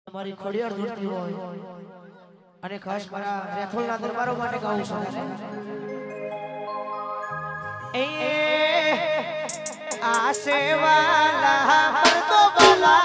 મારી ખોડિયાર ધૂળતી હોય અને ખાસ મારા રેથોલના દરબારો માટે ગાઉં છું એ આસે વાલા મર્દો વાલા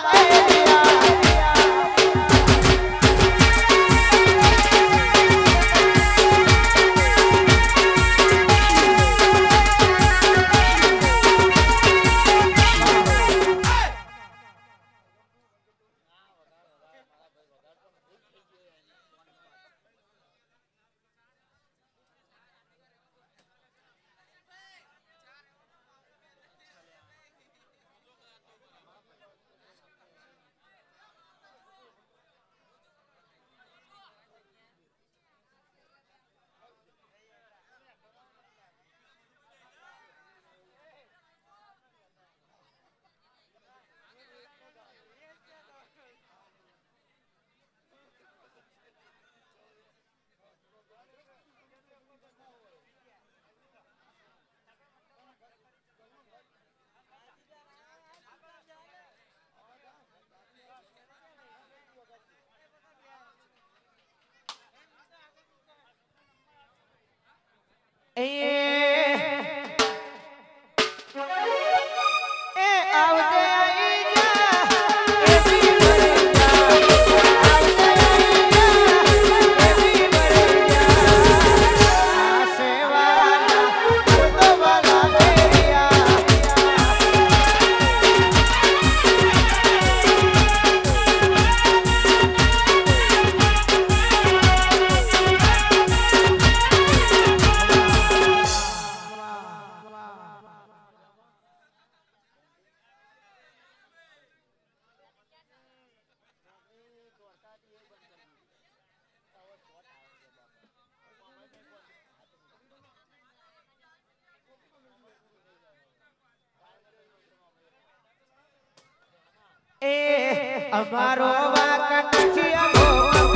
અમારો વાકન નથી અમો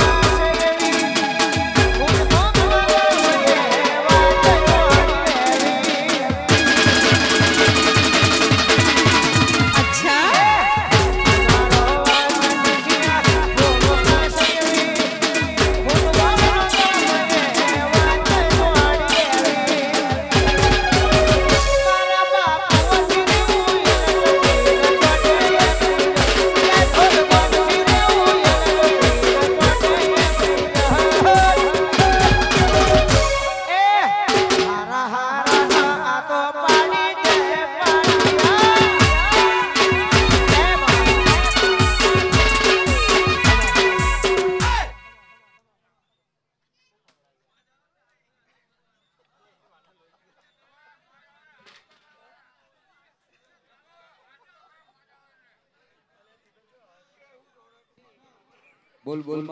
बोल बोल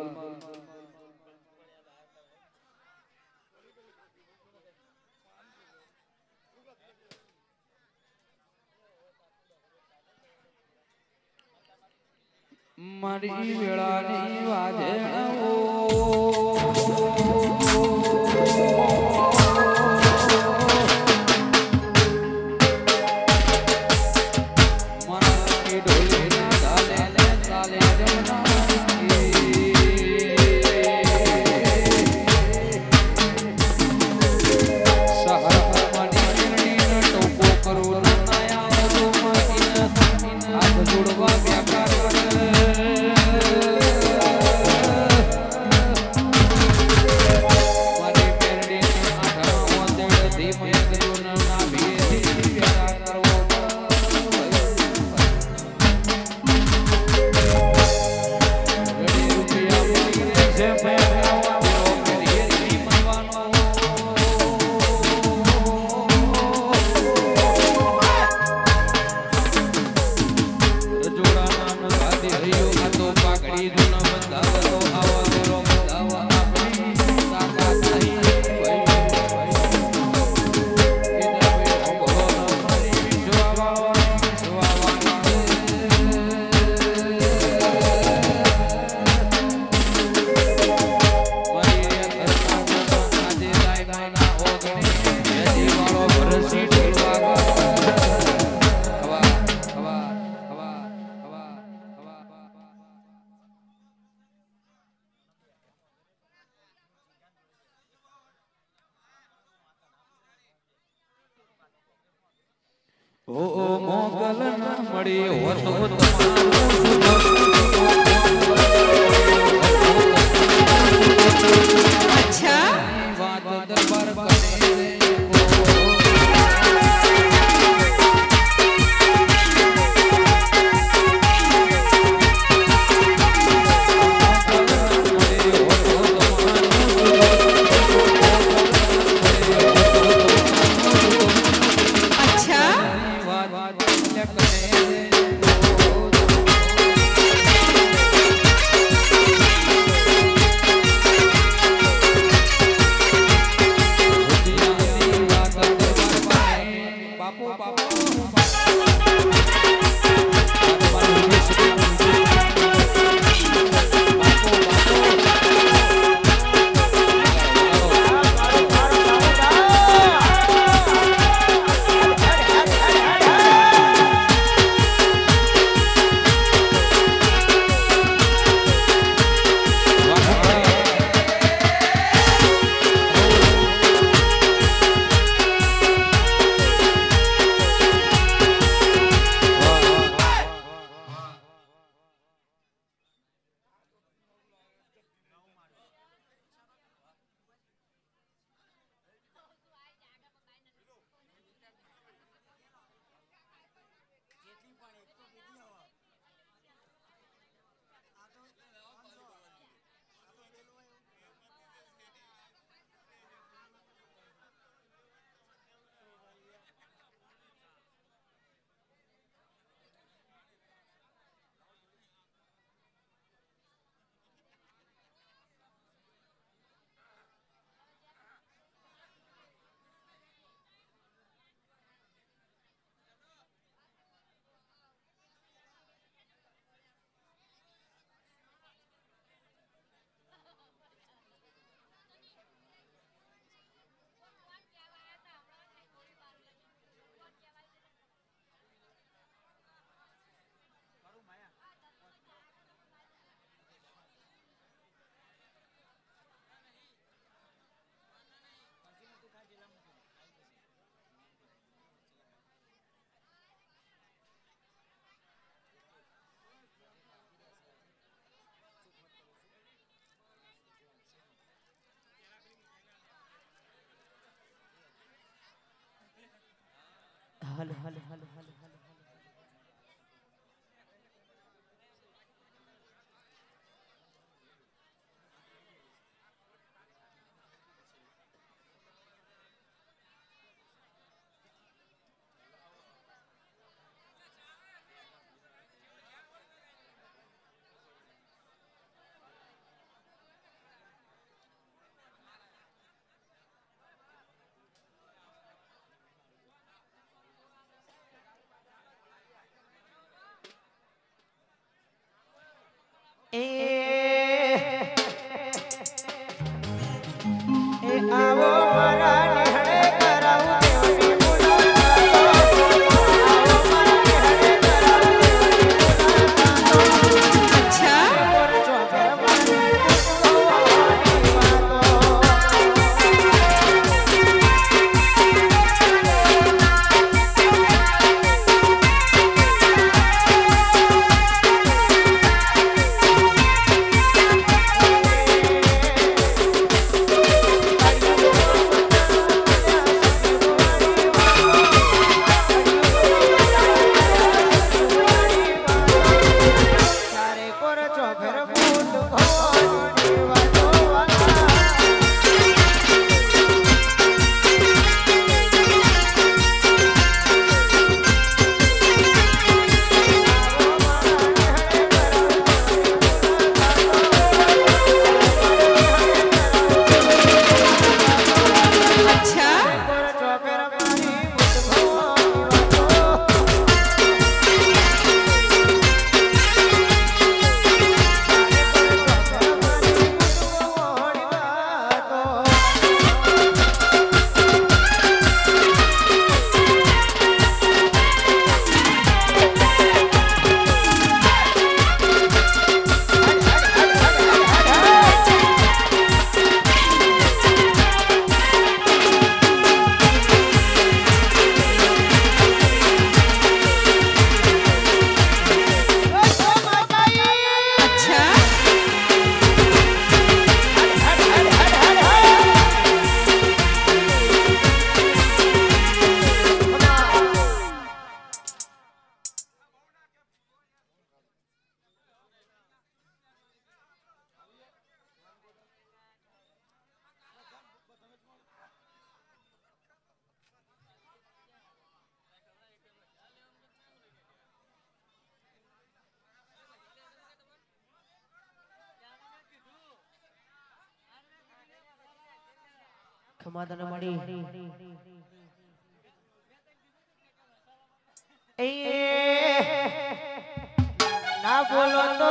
मारी वेळानी वाजे ઓ મોગલ ના મળી હોત તમારું અચ્છા વાત દરબાર કરે હલ હલ હલ હલ હલ આવો મારા નિહળે કરાવું દેવની સમાધાન મળી એ ના બોલો તો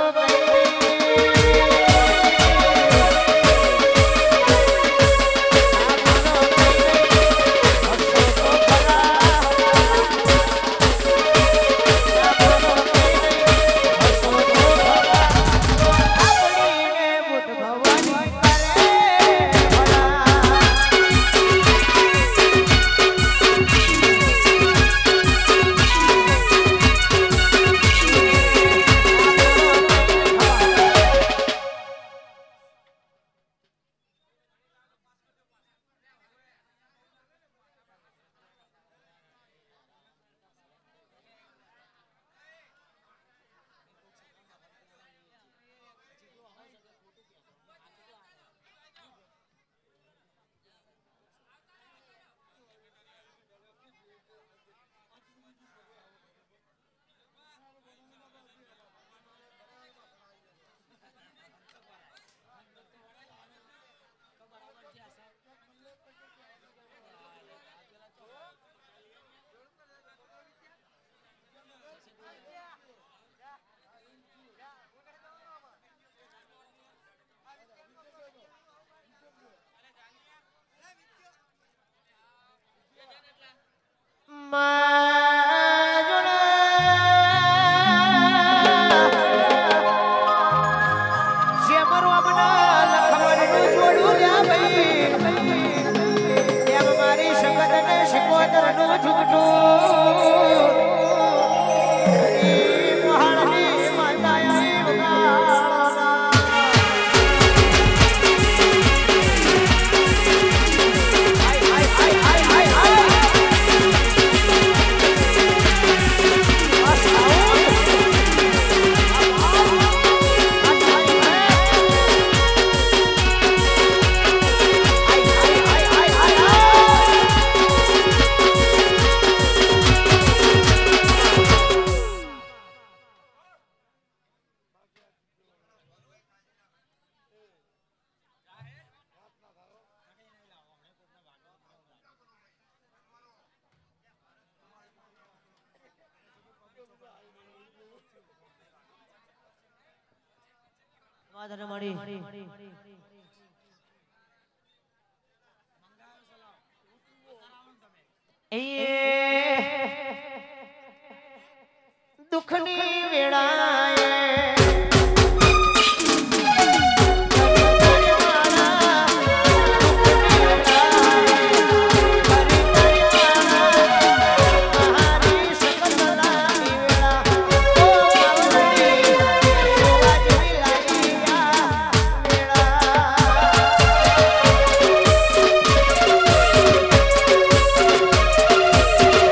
સમાધાન મળી દુઃખની વેળાએ Thank you.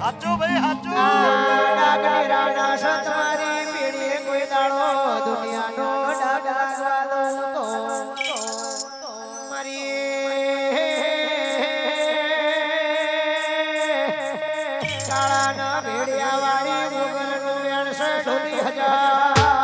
હાચું ભાઈ હાચું ડાગની રાણા સતમારી પીડી કોઈ દાડો દુનિયાનો ડાગા સ્વાદો તો મારી કાળાના ભેડિયા વાળી મુગલનું વેણ છે ઢોલી હજાર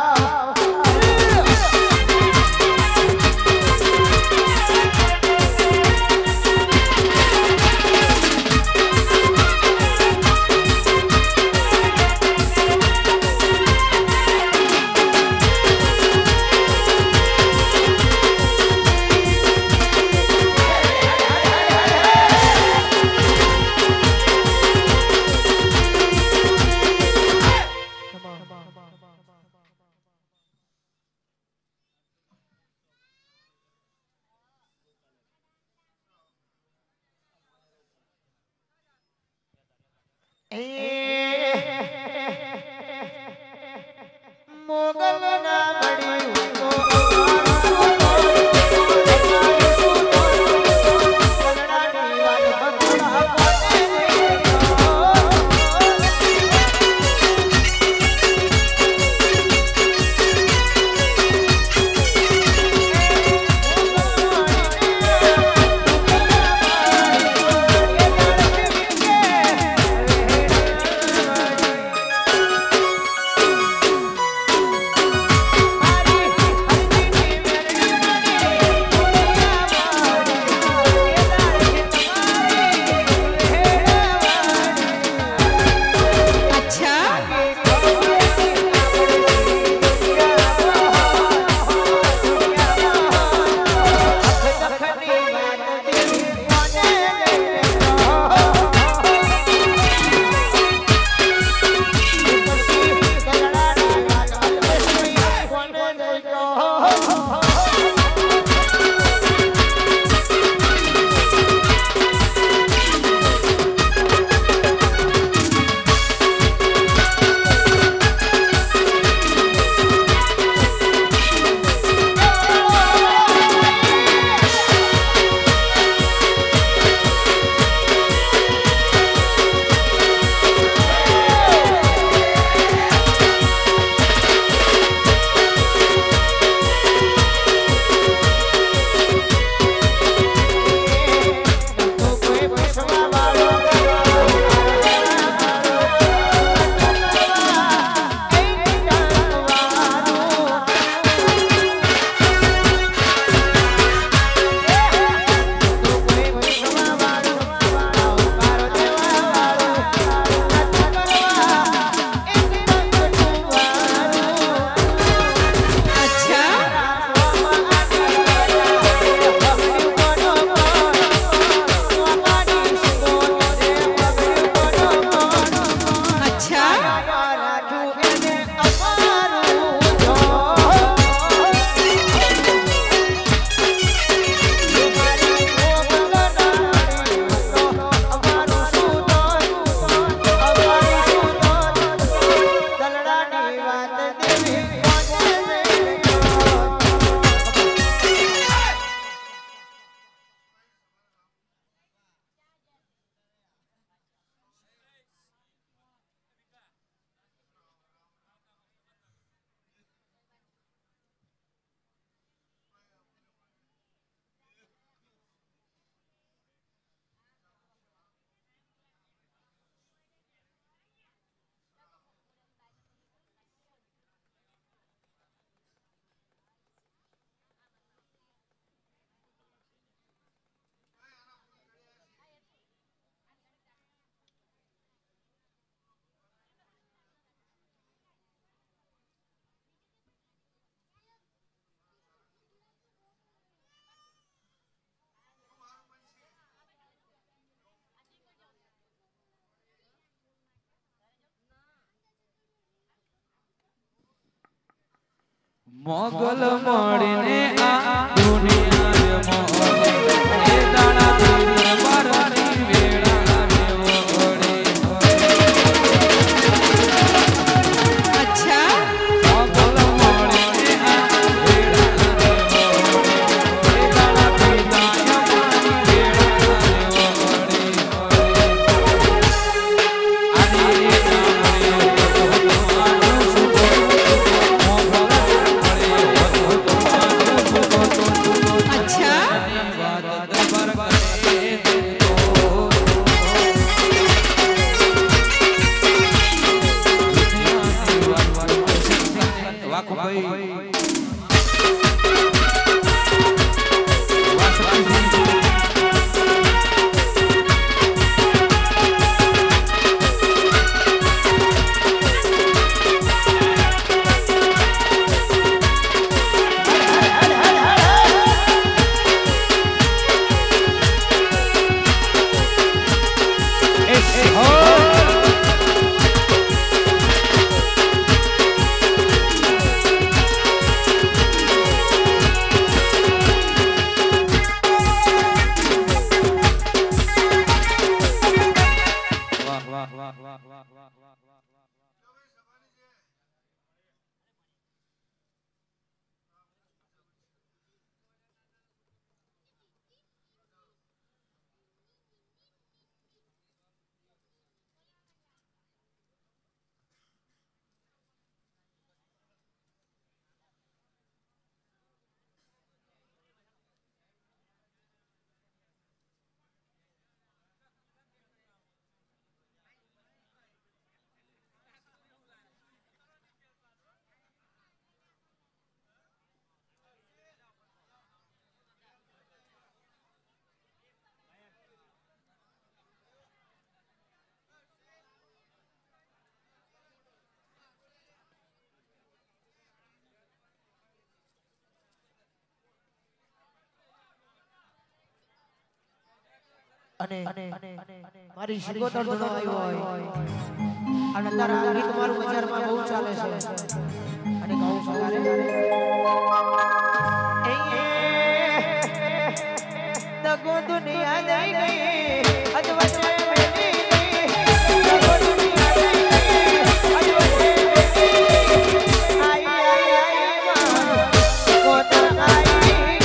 મોગલ ના મળ્યું તો મોગલ મળીને આ દુનિયા મોગલ એ દાણા દુનિયા બારની વેળા અચ્છા મોગલ મળીને આ વેળા એ દાણા દુનિયા બારની વેળા અને મારી શિકોતર ધૂણો આવ્યો હોય અને તારા આ ગીત મારું બજારમાં બહુ ચાલે છે અને કહું સવારે દગો દુનિયા દઈ ગઈ અજવજે બેટી દગો દુનિયા દઈ ગઈ અજવજે બેટી આઈ આઈ આઈ માં શિકોતર આઈ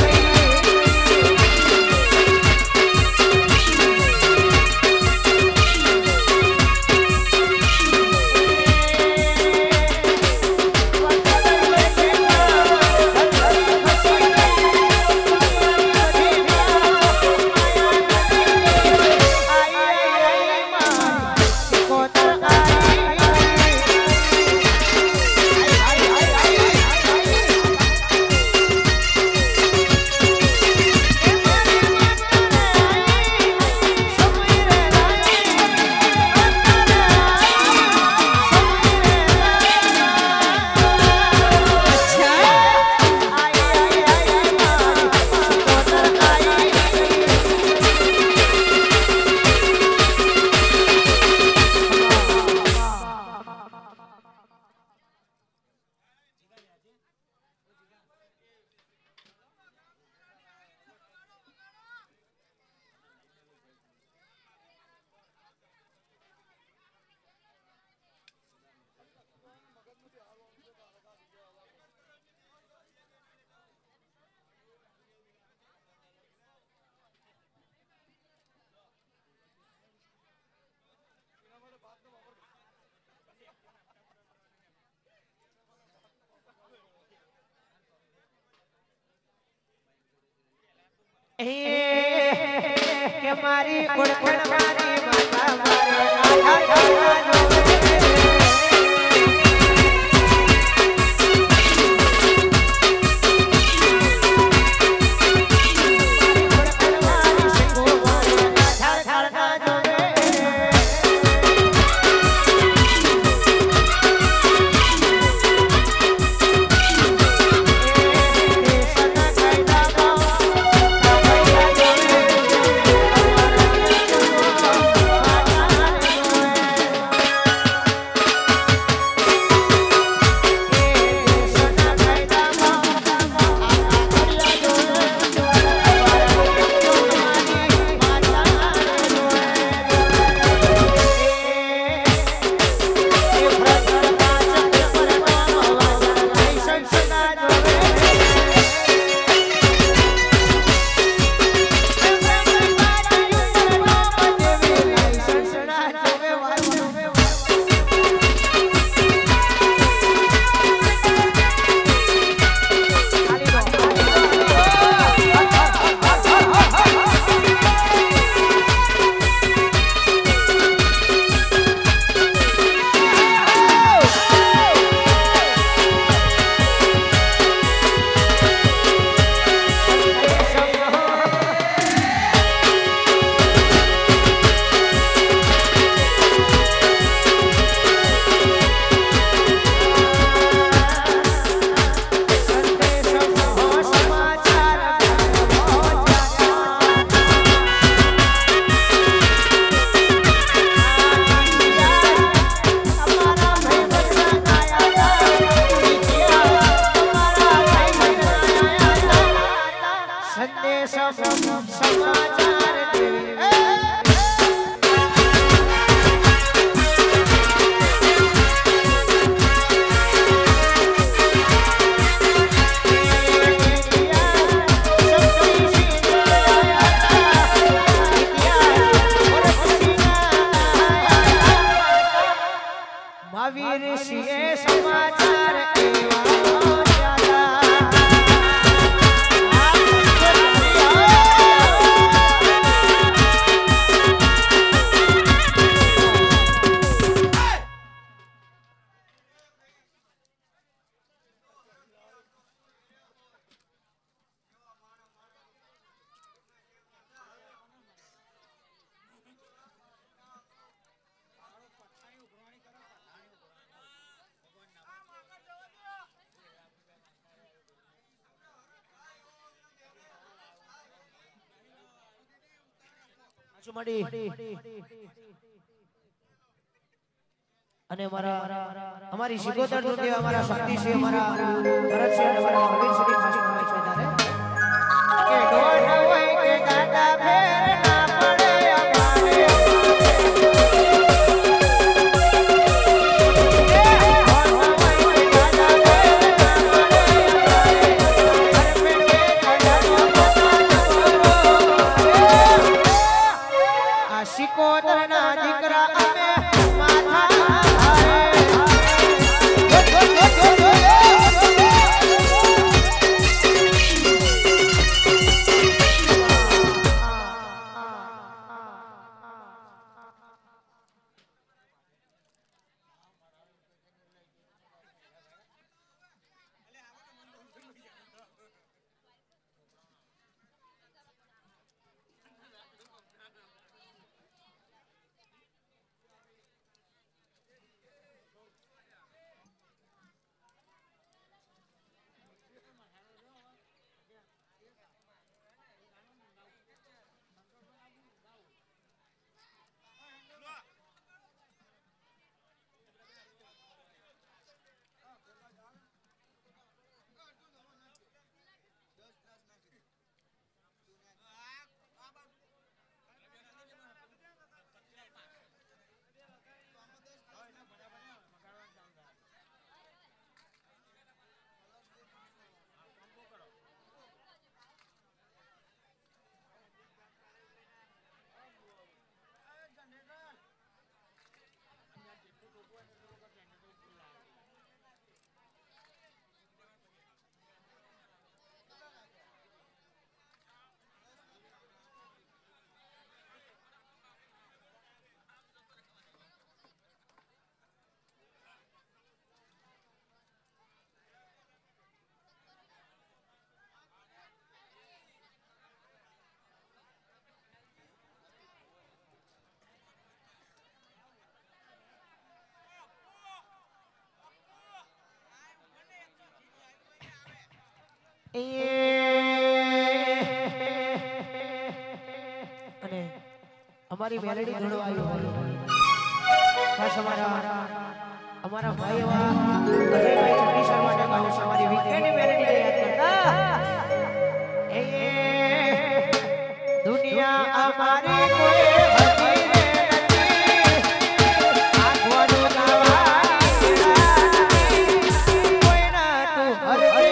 કે મારી ઓળખણ મારી માતા મારે આખા જોવે ચુમડી અને અમારી શિકોતર દુર્દેવ અમારા શક્તિ છે અમારા ભરત છે અને અમારા પ્રવીણ શ્રી ખાસ ફરમાય છે તારે કે ઢોળ ન હોય કે ગાડા ફેર ના પડે અમારે શિકોતર ના દીકરા અમે અને અમારી મેલેડી ઘણો આવ્યો ખાસ અમારા ભાઈ એવા અજયભાઈ ચંડીસર માટે ગાઉં છું અમારી વીકેન્ડની મેલેડી યાદ કરતા એ દુનિયા અમારી કોઈ હજી રે નથી આગવાનું ગાવાની કોઈ ના તું હરજી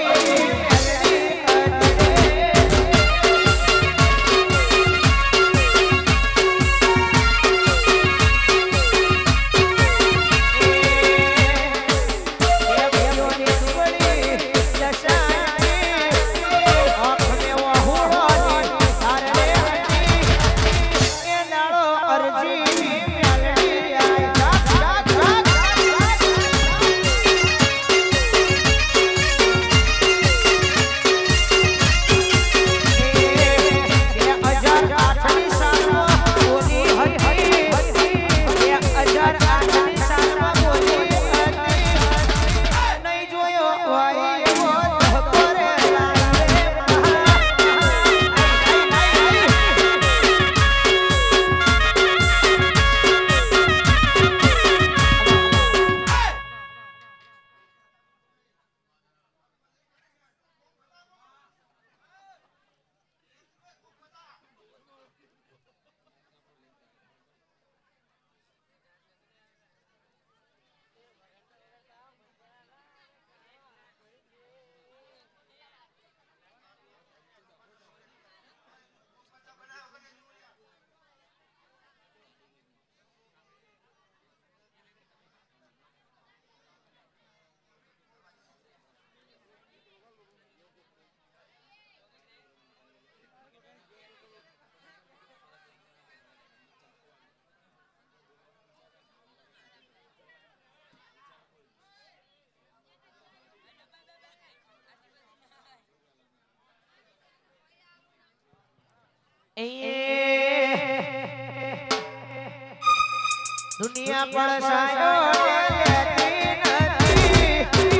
दुनिया पड़सायो लेती नहीं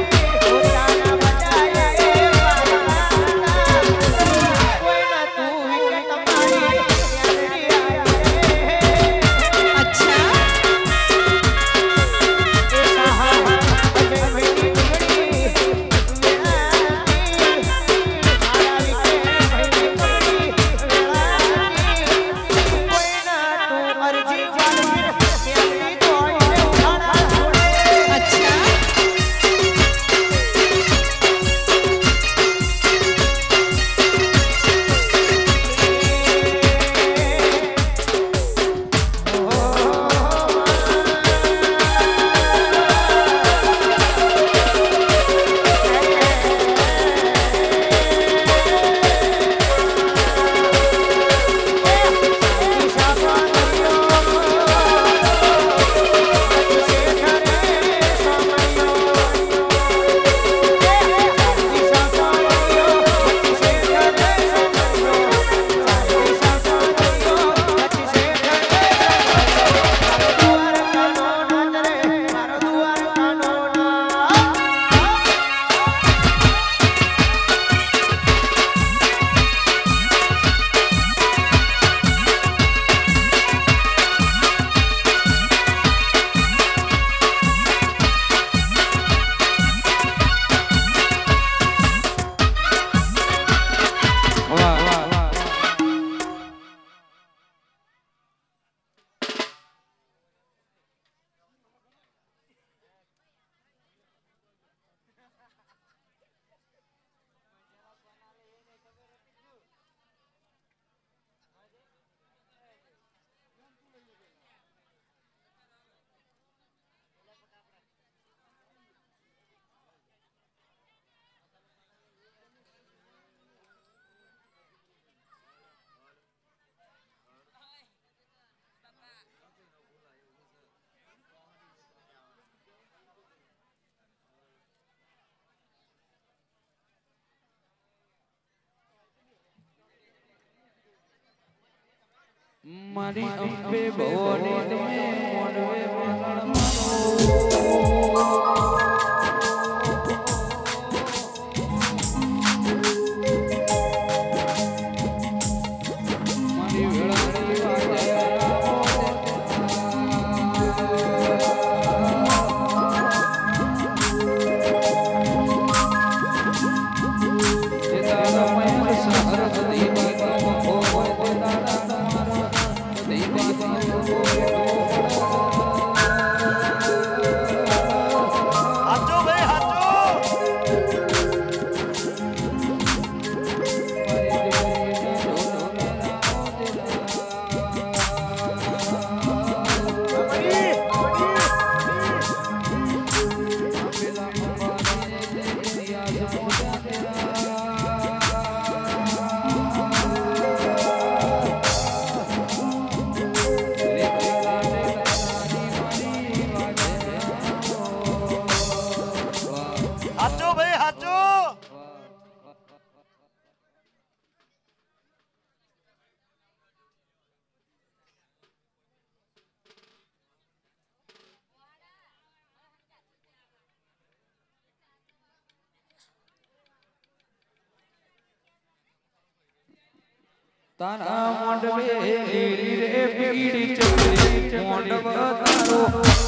उठाना बजाए कोई ना तू ही तुम्हारी મારી અંબે ભવાની તમે મોડવે મારણ મારી વેળાની વાજે તારા મોંડવે લીલી રે પીડી ચડી મોંડવ તારો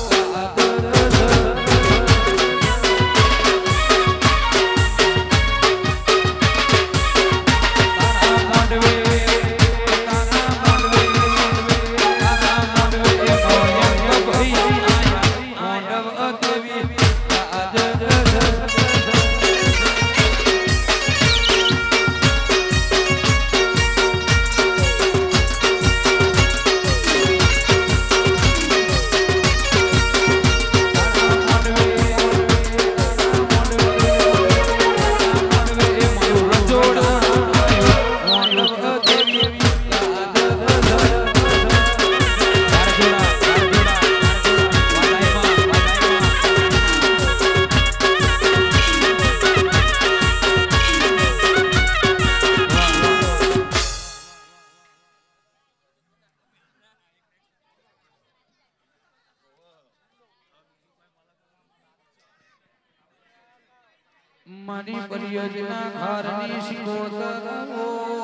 મારી પરિયોજના ઘરની શિકોતર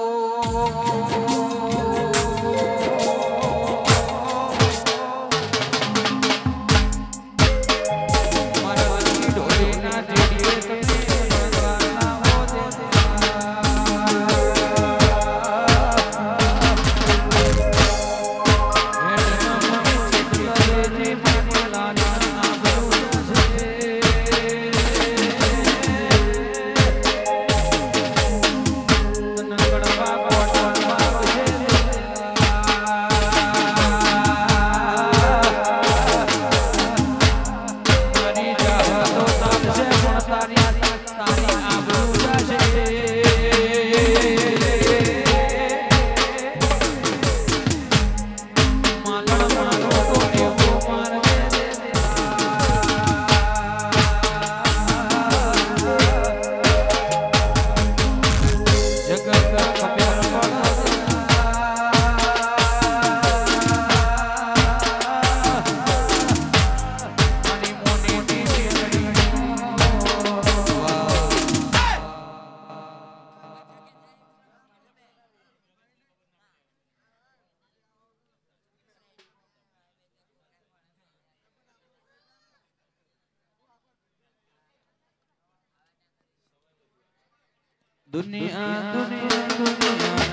दुनिया दुनिया दुनिया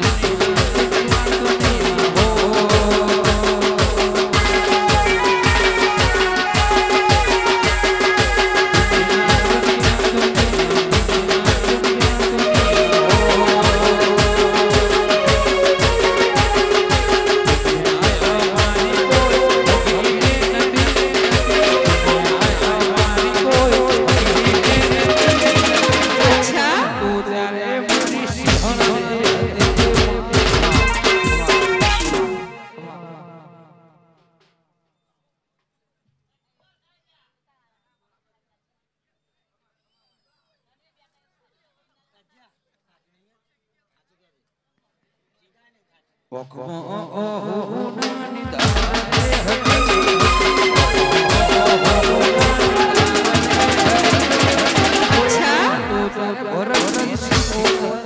अच्छा तू तेरे मुनी सिंह ઓખમાં ઓહો નાની દારે હતી અચ્છા તો ઓરસી સીકો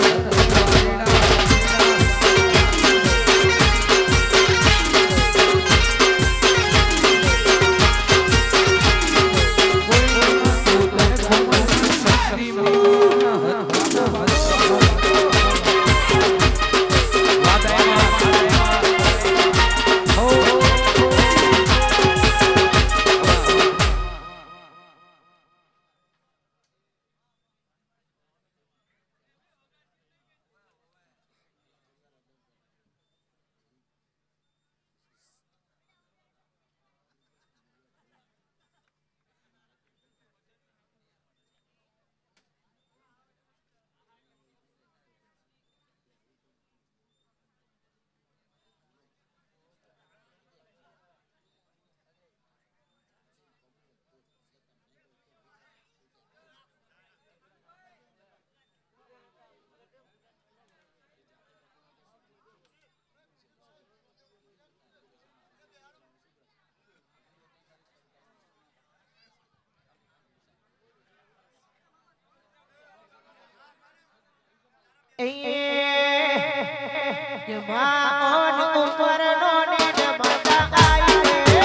કે માં ઓન ઉપરનો નીડ માતા આઈ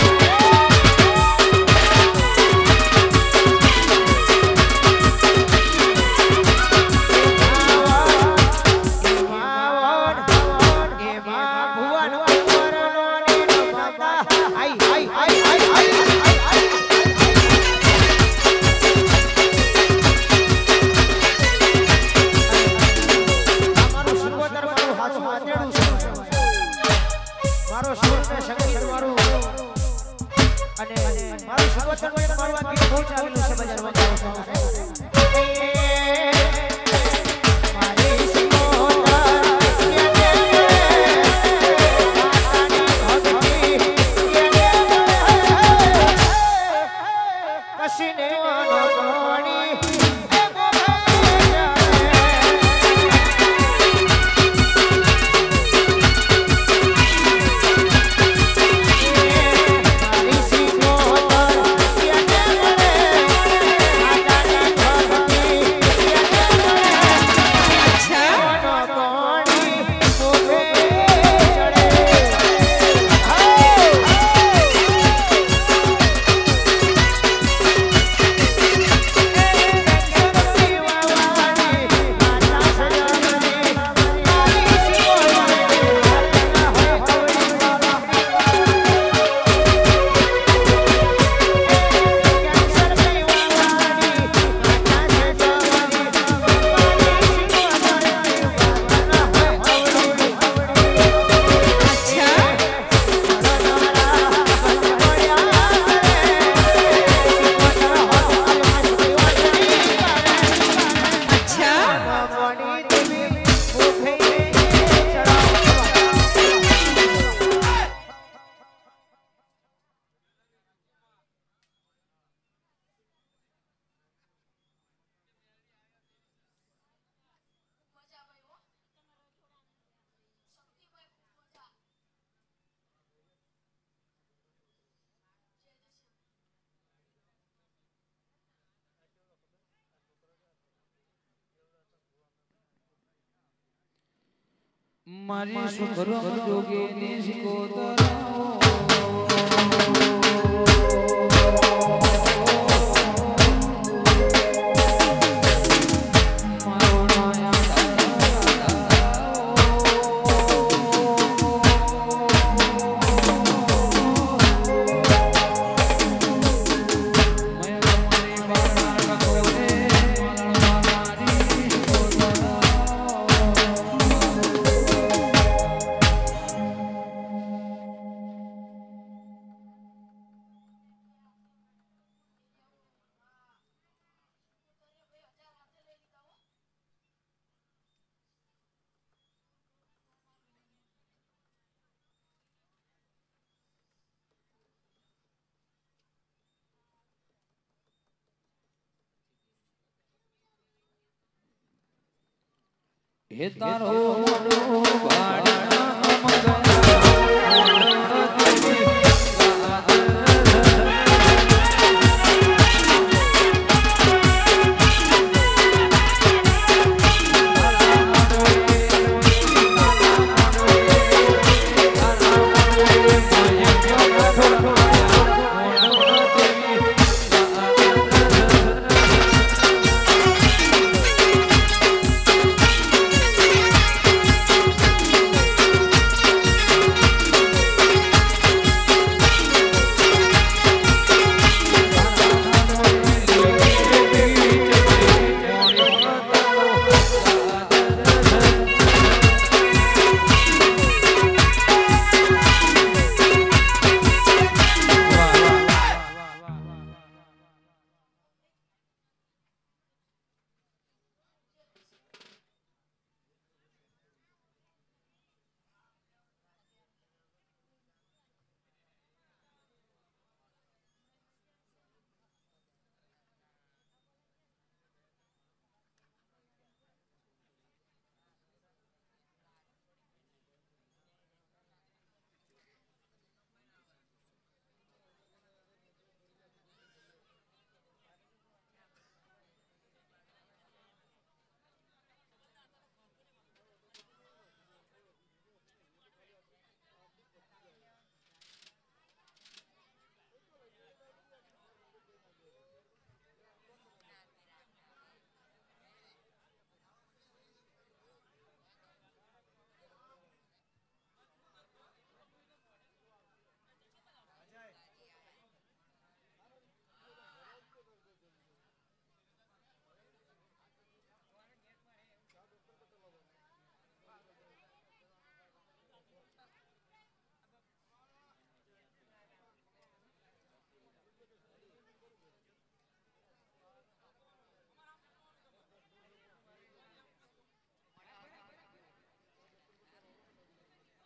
એ માં ભુવન ઉપરનો નીડ માતા આઈ મારો સુર ને સંગીત મારું અને મારું સર્વોત્તમ મારું આ ગીત પહોંચાવેલું છે બજારમાં મારી કશીને મારી સુખરમ જોગીની સિકોતરાઓ હે તારો મોનો ભાડના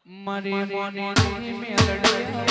મારી મોની મેલડી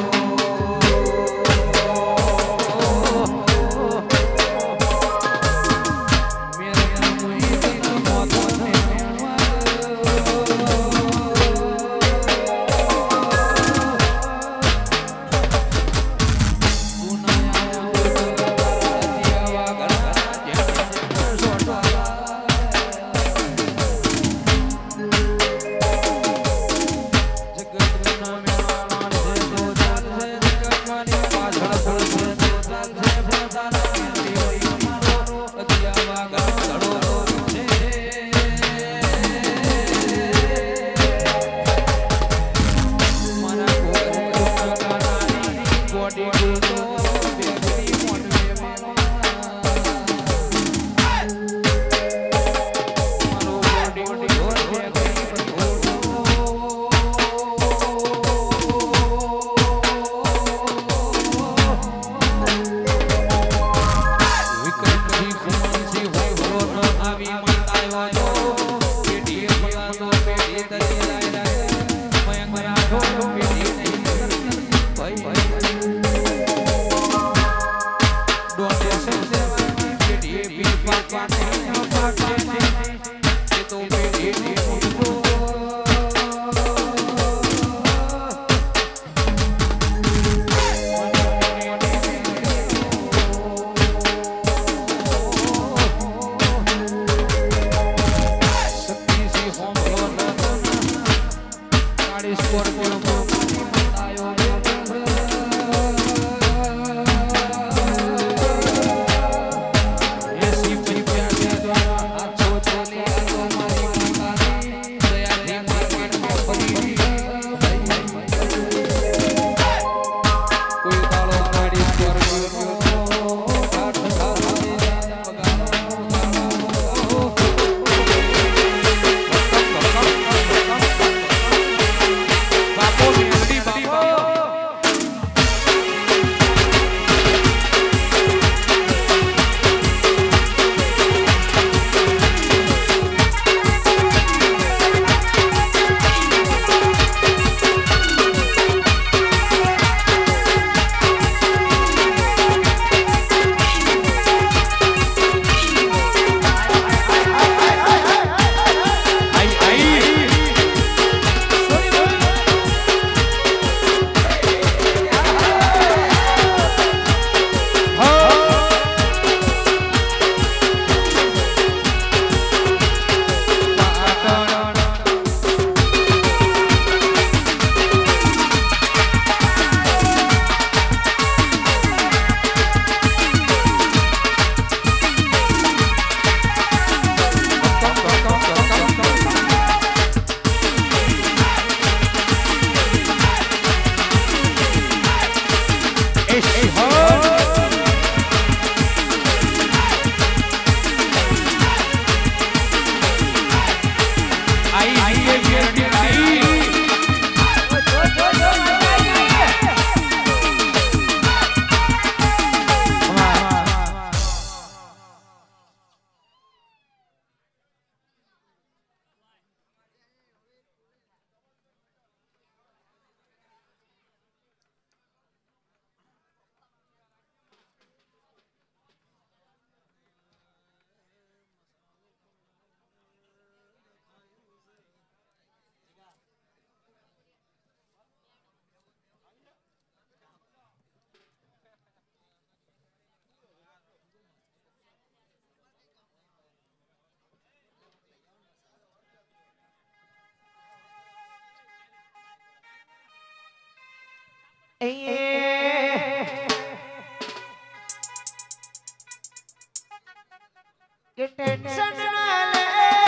કે ટેન્શન ના લે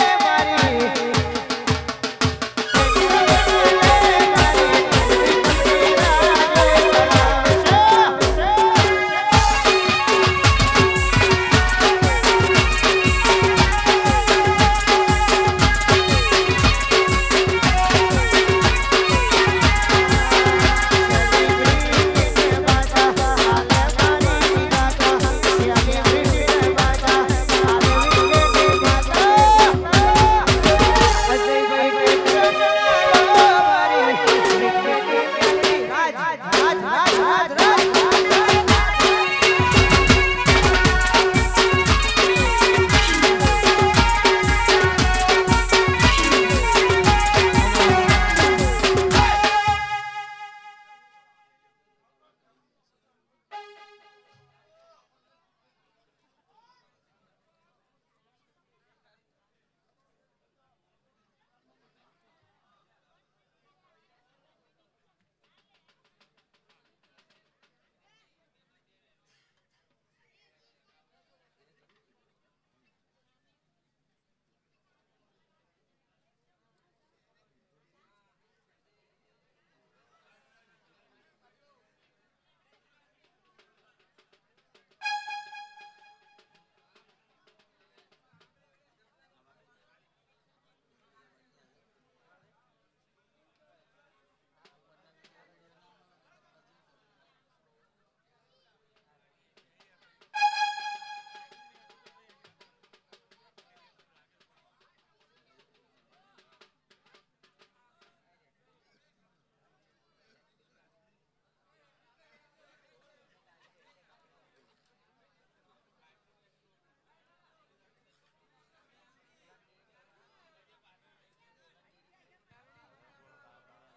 મારી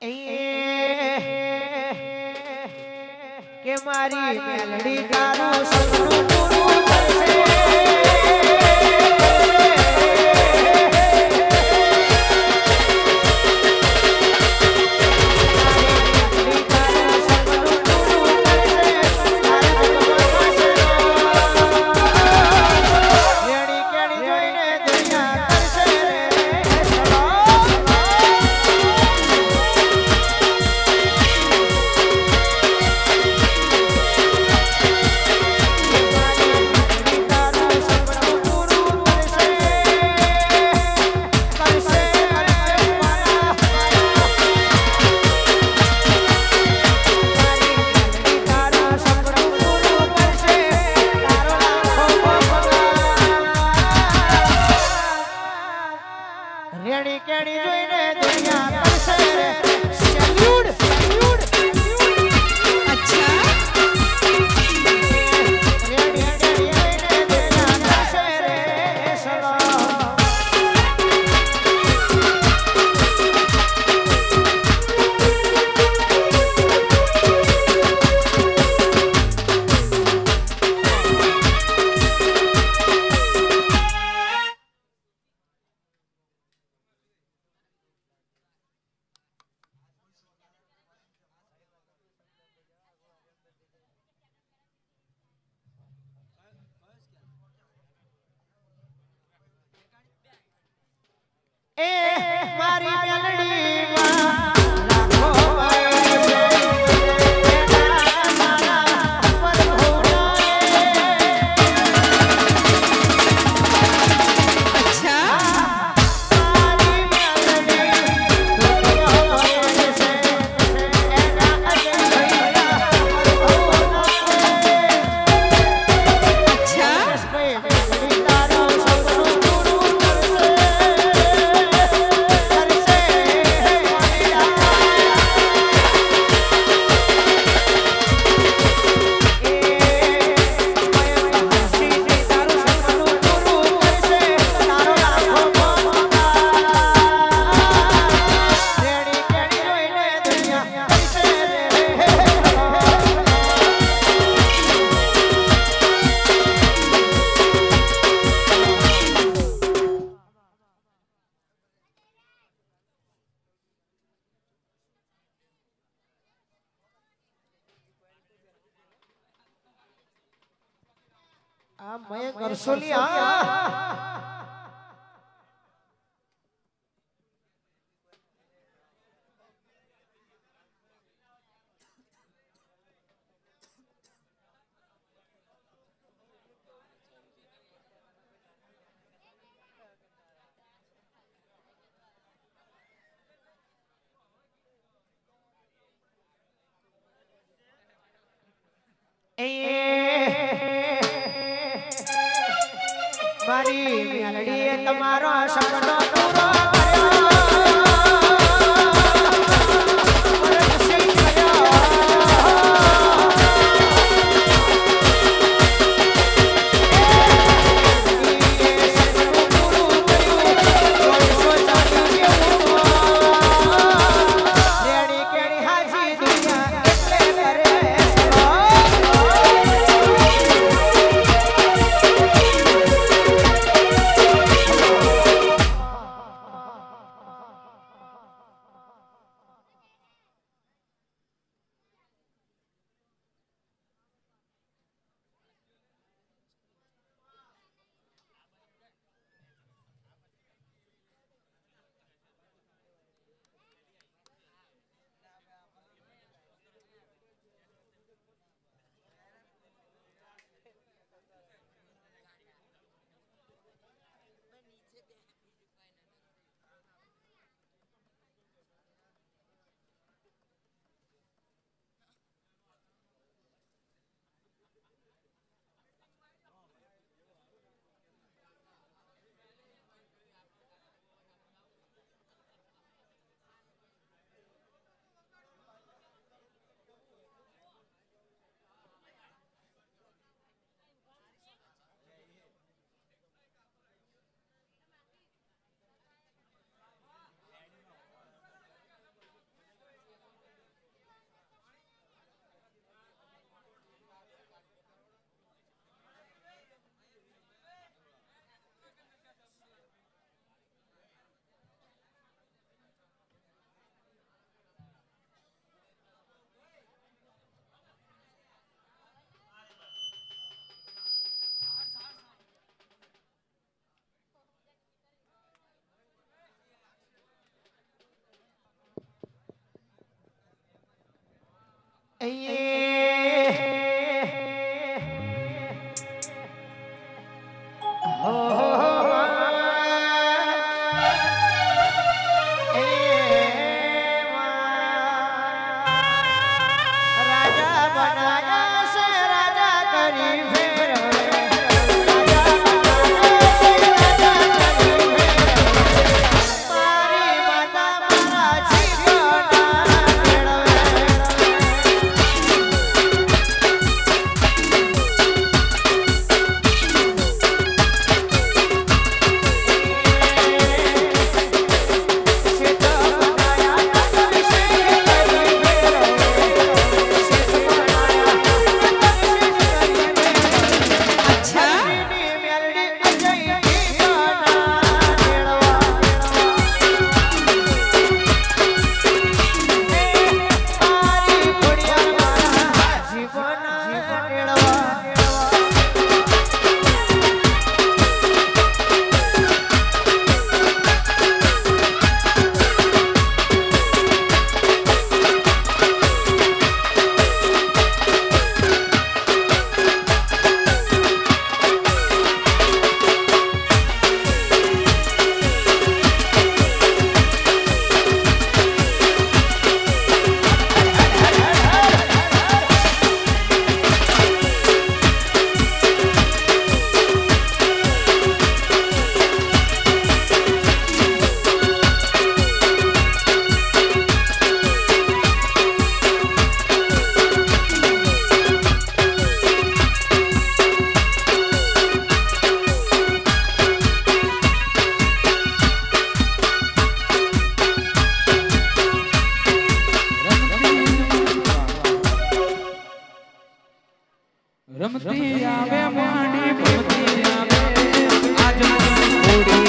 કે મારી મેલડી તારું સપનું પૂરું કરશે રેડી કેડી જોઈને દુનિયા કરશે રે સેલ્યુટ અચ્છા રેડી કેડી જોઈને દુનિયા કરશે રે સલામ એ મારી મેલડીમાં લાખો વાય છે એના સારા પર હોનાએ અચ્છા મારી મેલડી લાખો વાય છે એના અજયના પર હોનાએ અચ્છા મેલડી તારું સપનું પૂરું કરશે આ મેં કરશોલી આ મારી મેલડીએ તમારો સપનો પૂરો રમતી આવે માડી રમતી આવે આજ થોડી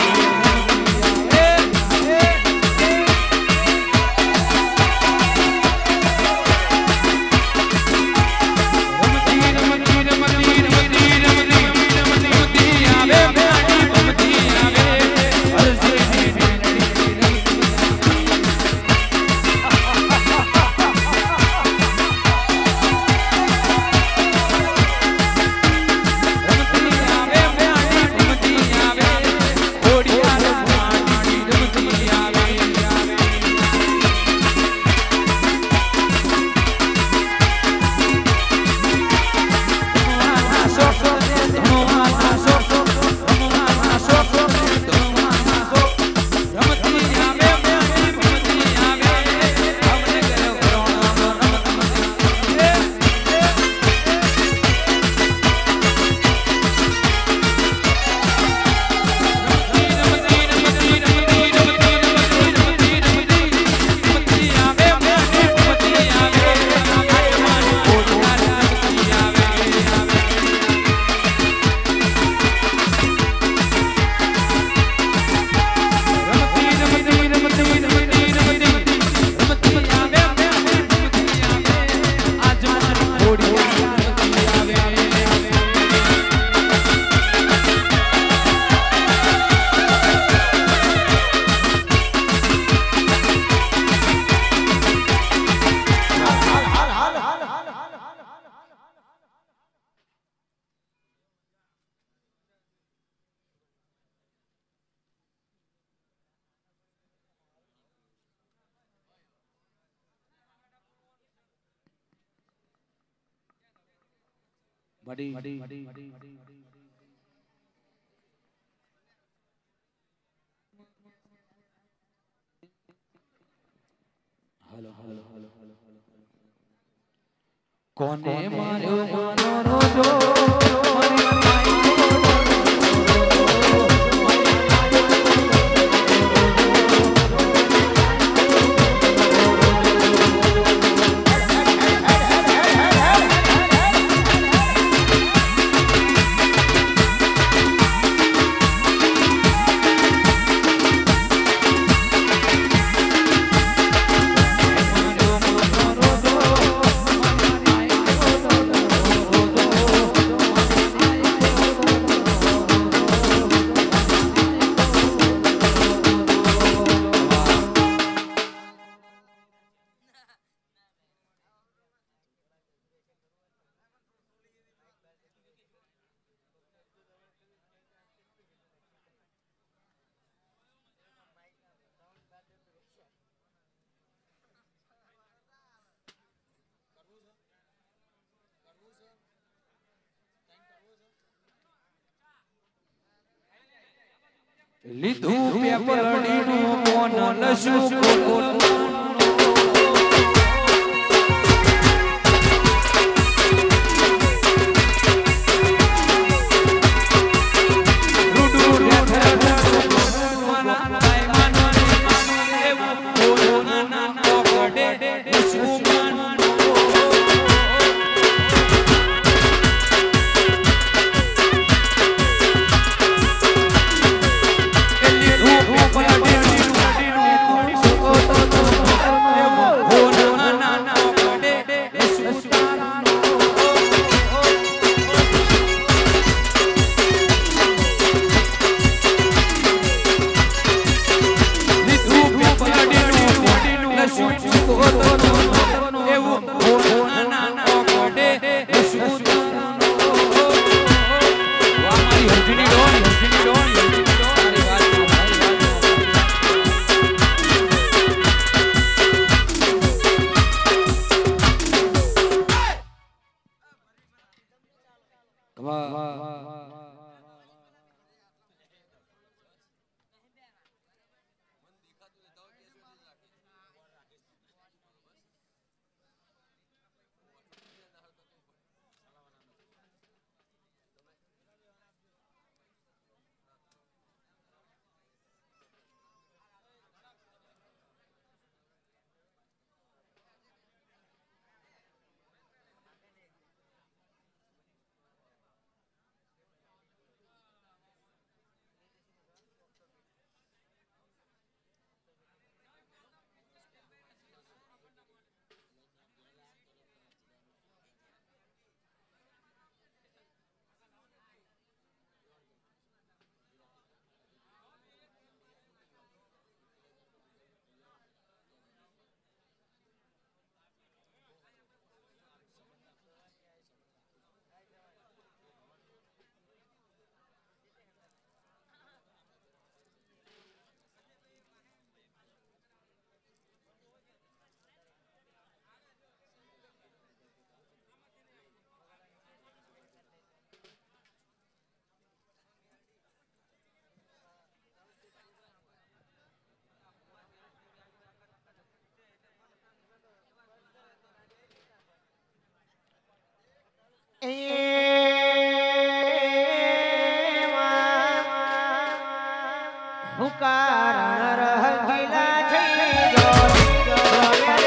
કોને માર્યો માનો રોજો લીધું પેપરડીનું કોન લશું કોન હું કારણ રહગીલા થઈ ગયો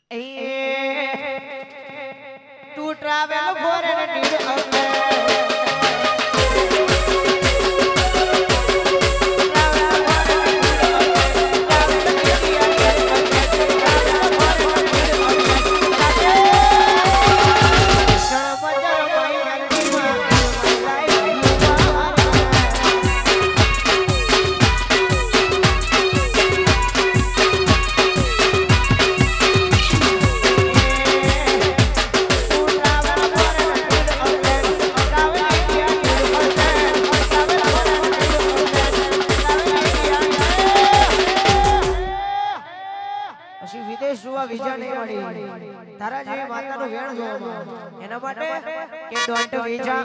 To travel for an કોઈ સુવા વિજા નહીં મળી તારા જેવી માતાનું વેણ જોવામાં એના માટે કે ડોન્ટ વિજા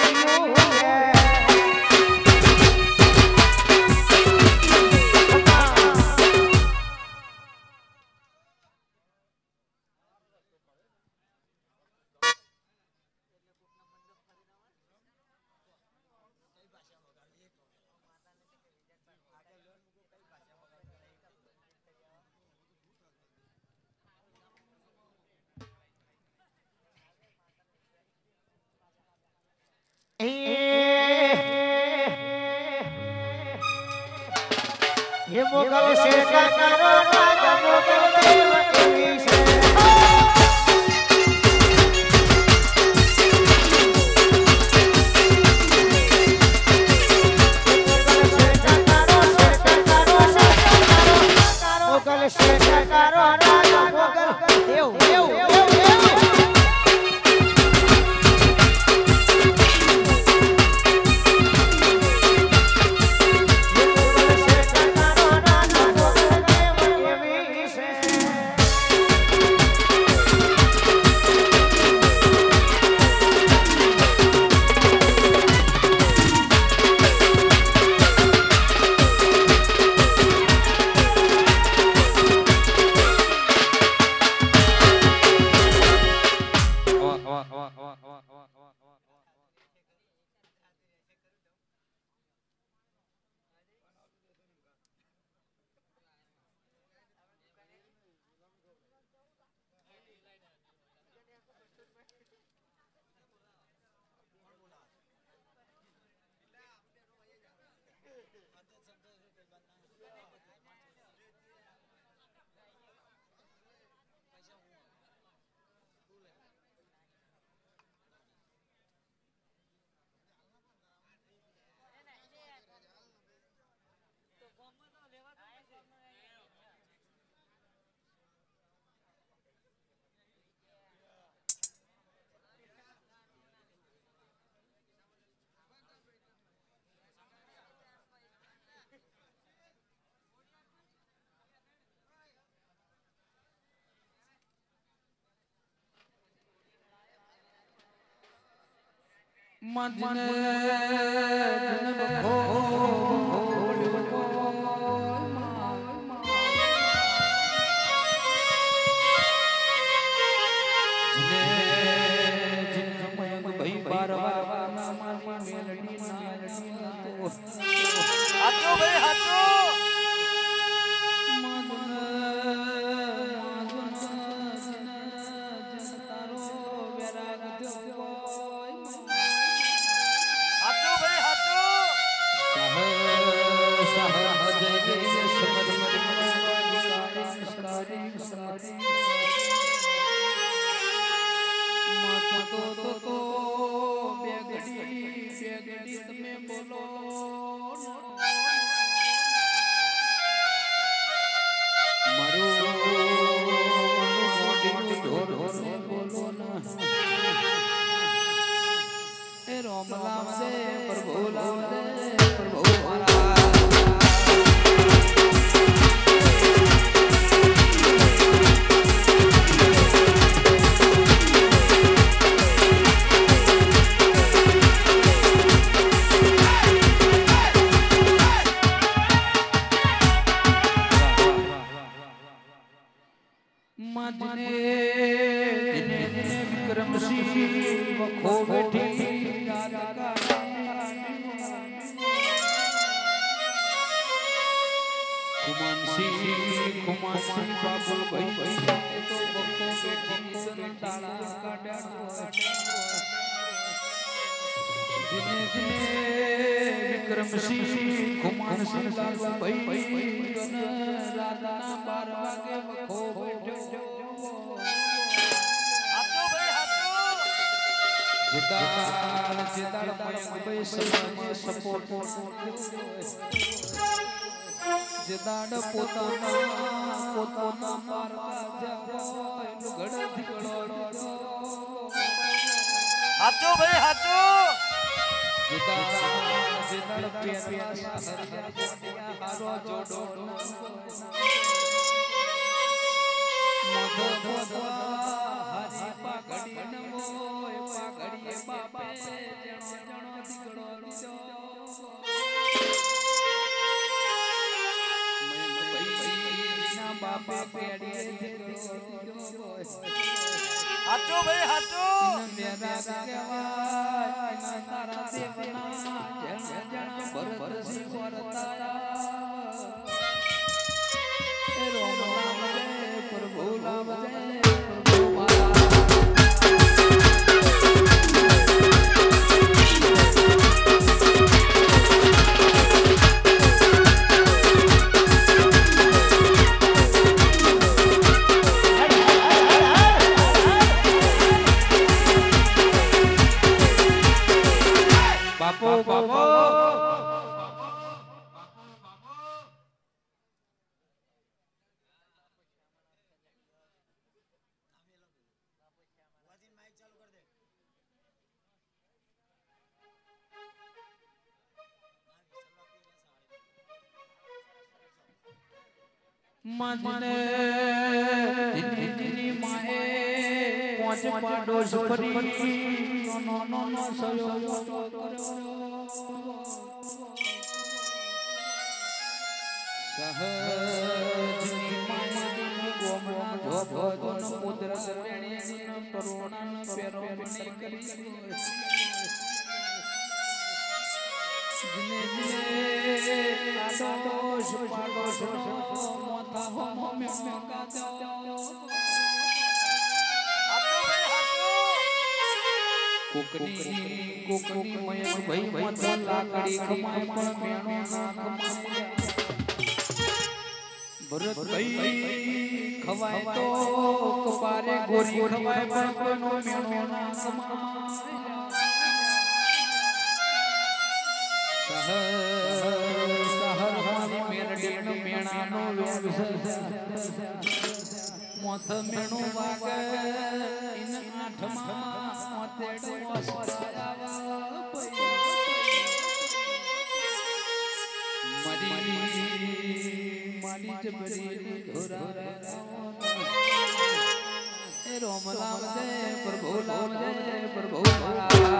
ये मोगल से का करो राजा मोगल देव एवी से मोगल से का करो राजा मोगल देव मजने जन बखो हाथो भाई हाथो हाथो भाई हाथो હાચું ભાઈ હાચું બાપો બાપો મજને દિની માએ પાંચ પાડો સુપરી નો નો નો સયો સહજની માએ દિન ગોમના ધો ધો નો મુદ્રા વેણી દિન કરુણા પેરો મની કરી जिने जिने आदोष पाडोष मोथा हो में का दो હાચું ભાઈ હાચું કોકની મય ભાઈ મોથા લાકડી કમાય પણ મેણો ના કમાય ભરત ભાઈ ખવાય તો કપારે ગોરી ખવાય પણ કોનો મેણો ના કમાય મોથ મેણું વાગે ઇન આઠમાં મોતેડો મારી જબરી ધોરા એ રોમ રામ દે પ્રભુ રામ દે પ્રભુ મારા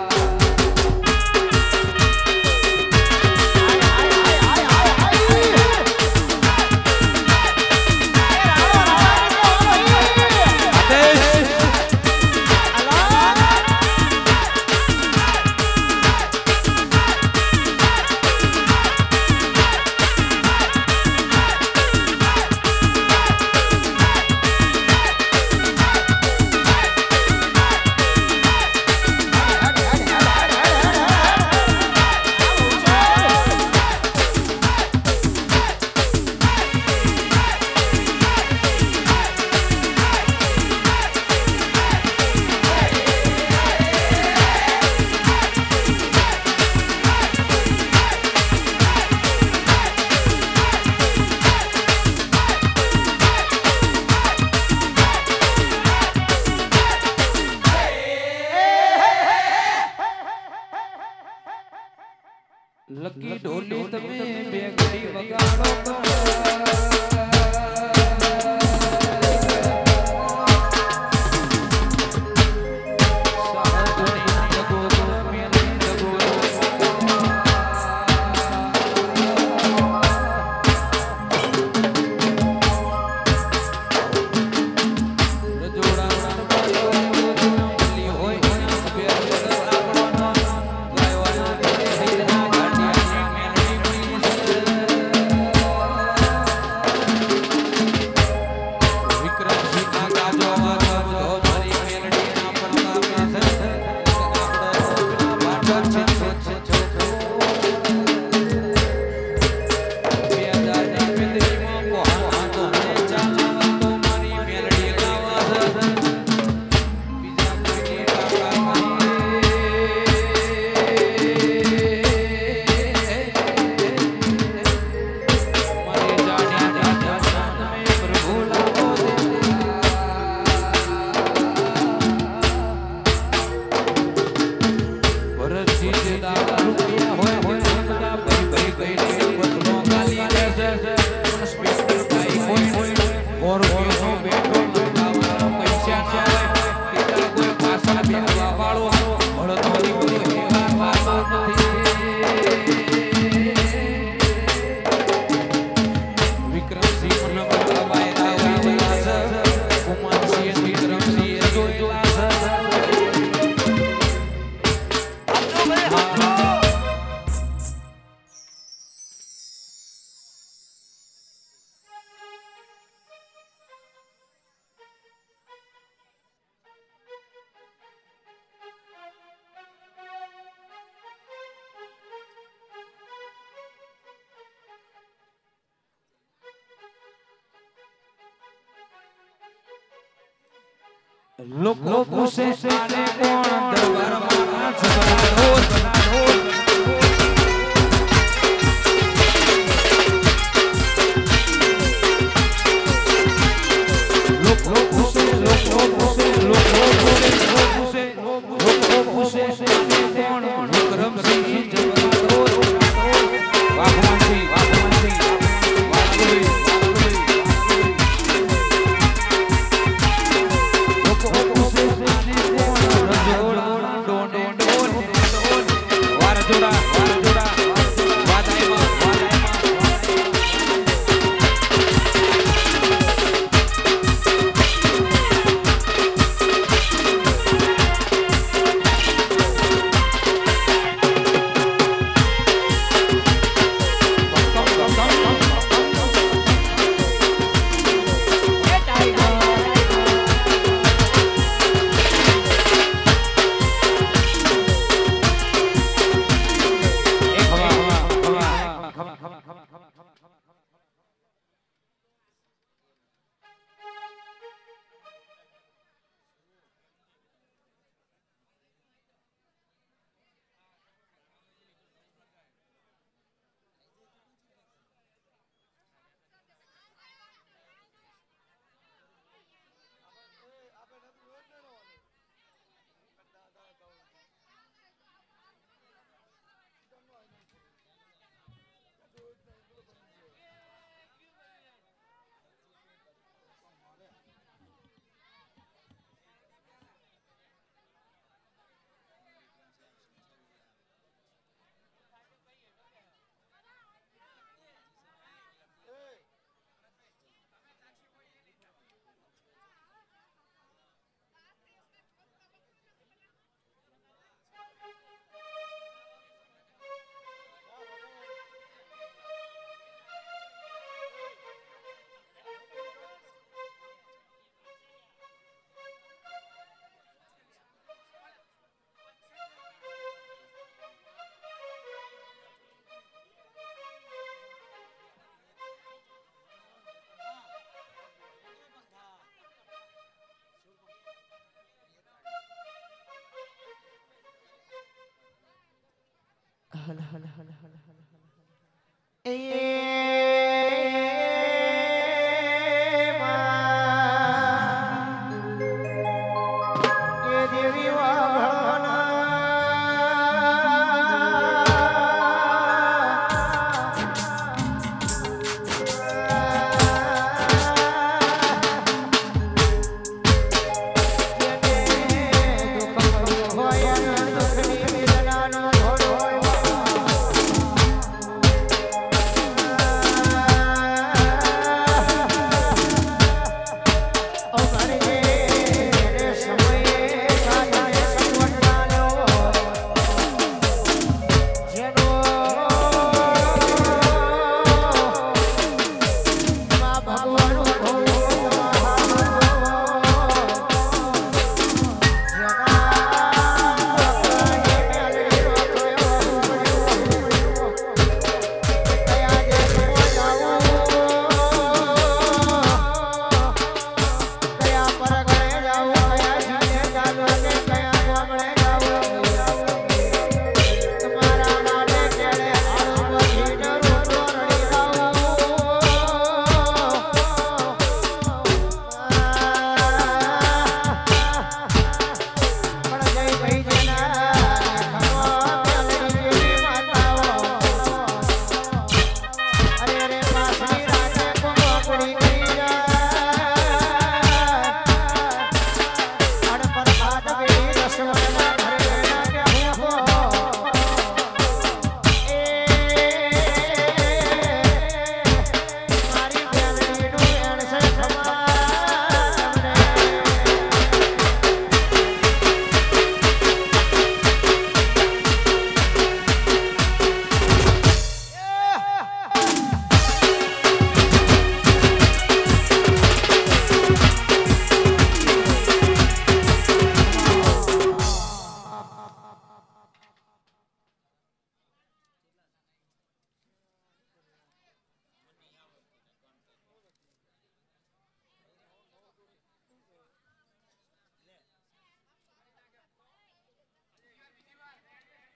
લકી ઢોલી તમે બે ઘડી વગાડો और લોકો પૂછે આને કોણ દરબારમાં ઝઘડાડો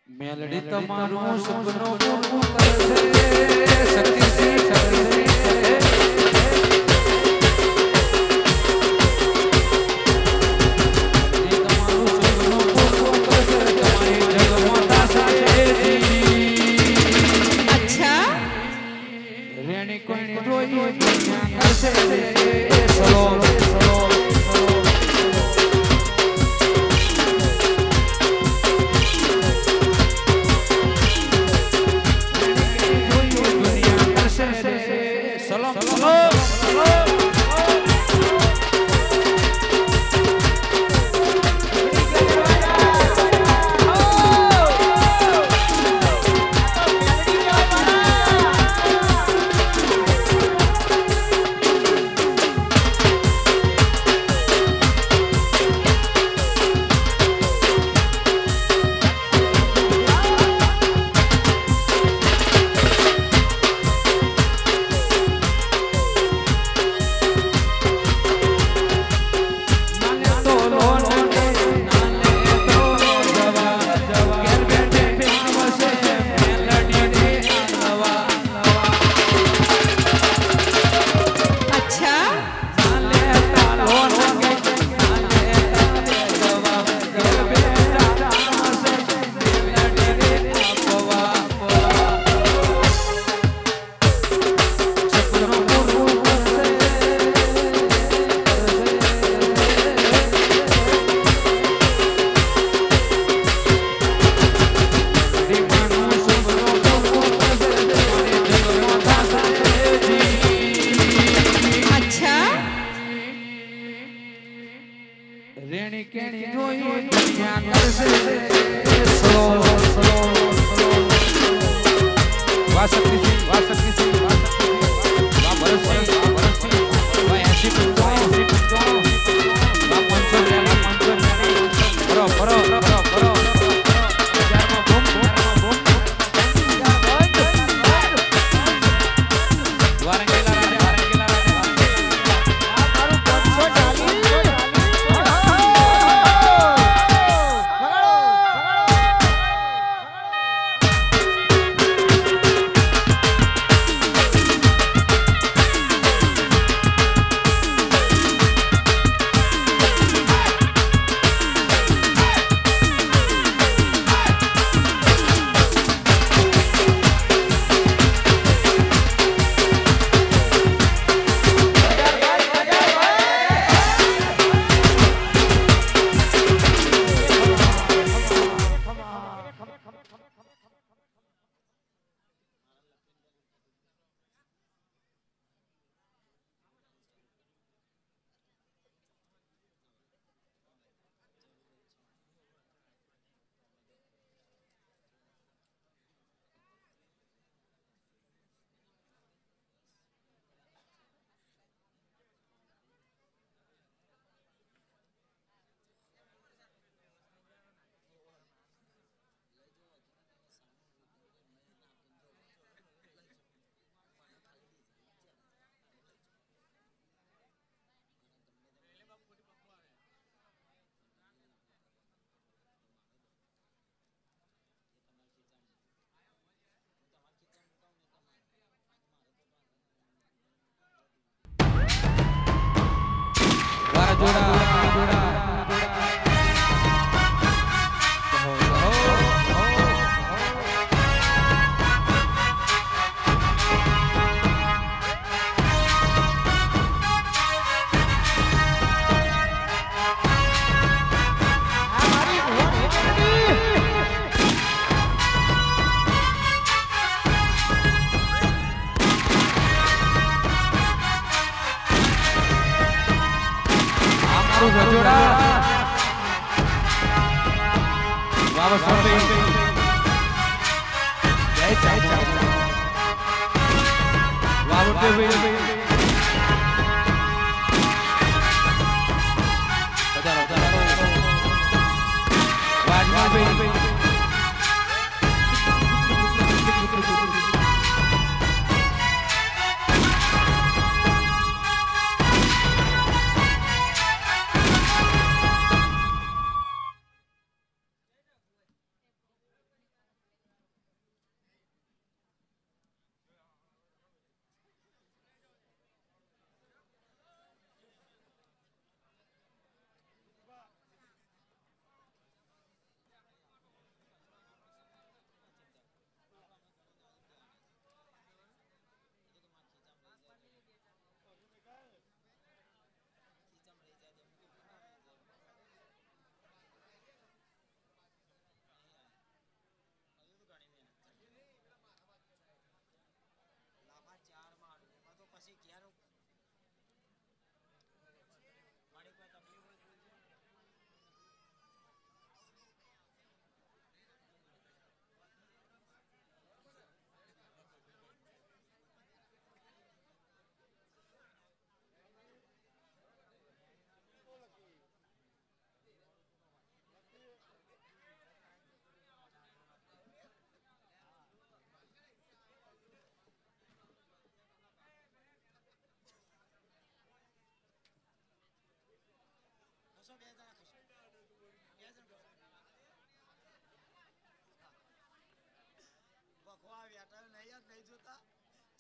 મેલડી તમારું સપનું પૂરું કરશે શક્તિસિંહ રેણી કેણી જોઈ દુનિયા કરશે સ્લો સ્લો વાસકતીસિંહ વા ભરતસિંહ વા 80 વા મનસુર બરો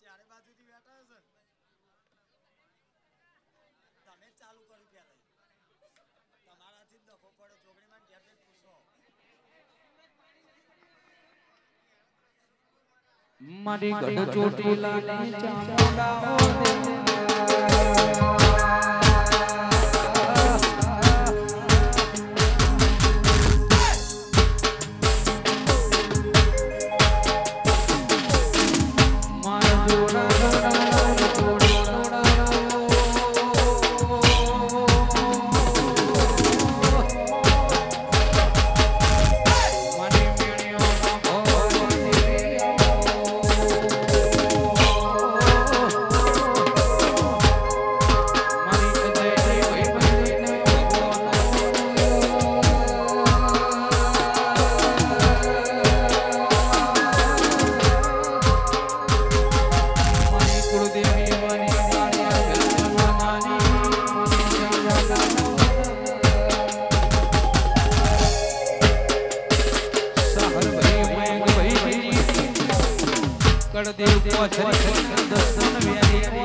ચારે બાજુથી બેઠા હશે તમે જ ચાલુ કર્યું પેલા તમારાથી જ દખો પડે ચોકડીમાં ઘેર જઈને પૂછો મારી ગઢ ચોટીલાની ચામુંડાઓ દેવ પોછરી દર્શન વેરી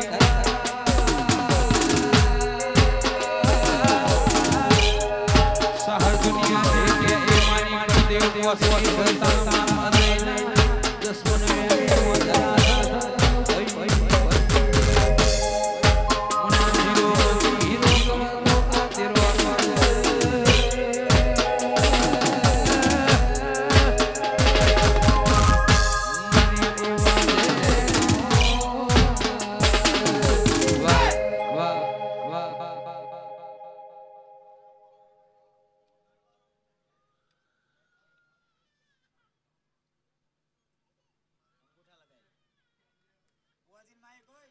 સહર દુનિયા દેખે એ મારી દેવ પોછરી દર્શન અદૈના દર્શન વેરી બુઆજી માઈક હોય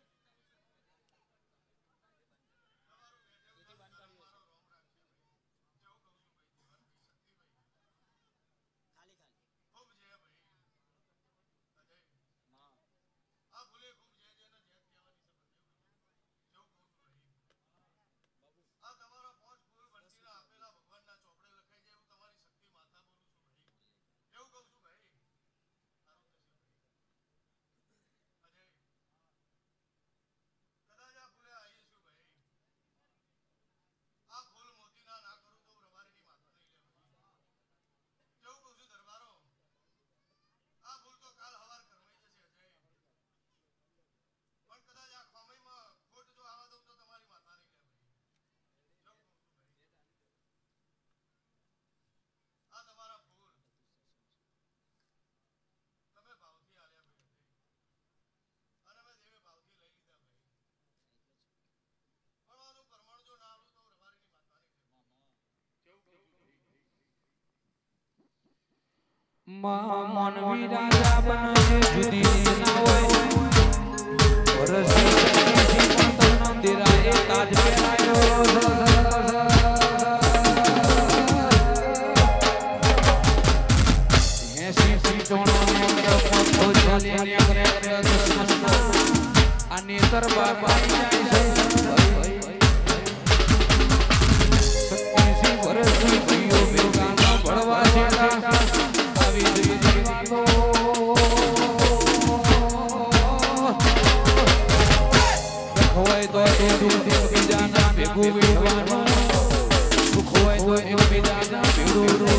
ખાલી ખાલી ખૂબ જય ભાઈ અજય માં આ ભૂલે ખૂબ જય જય ને જય કહેવાની છે બંને કેવું કહું છું ભાઈ બાબુ આ તમારા પાંચ ફૂલ બંટીના આપેલા ભગવાનના ચોપડે લખાઈ જાય એવું તમારી શક્તિ માતા બોલું છું ભાઈ કેવું કહું છું ભાઈ સારું થશે ભાઈ અજય કદાચ આ ફૂલે આવીએ છું ભાઈ આ ફૂલ મોતીના ના કરું તો રબારીની માથા નહીં લે ભાઈ કેવું કહું છું દરબારો આ ફૂલ તો કાલ હવાર કરવાઈ જશે અજય પણ કદાચ આ ખોમઈમાં ખોટ જો આવા દઉં તો તમારી માથા નહીં લે ભાઈ કેવું કહું છું ભાઈ આ તમારા ફૂલ તમે ભાવથી આલ્યા ભાઈ અને મેં દેવે ભાવથી લઈ લીધા ભાઈ પણ આનું પરમાણુ જો ના આલું તો રબારીની માથા નહીં લે કેવું કહું છું માનવી રાજા બનજે જુદી ના હોય વરસી પણ તન તેરા એ તાજ પહેરાયો એસી સીટોનો ને પથો ચાલે કરે દર્શન આ નેતર બાબાઈ જાય સત્યસી વરસી જીઓ બેગાના ભળવા જેલા હોય તો એકબીજાના ભેગું વિડવાનું સુખ હોય તો એકબીજાના ભેગું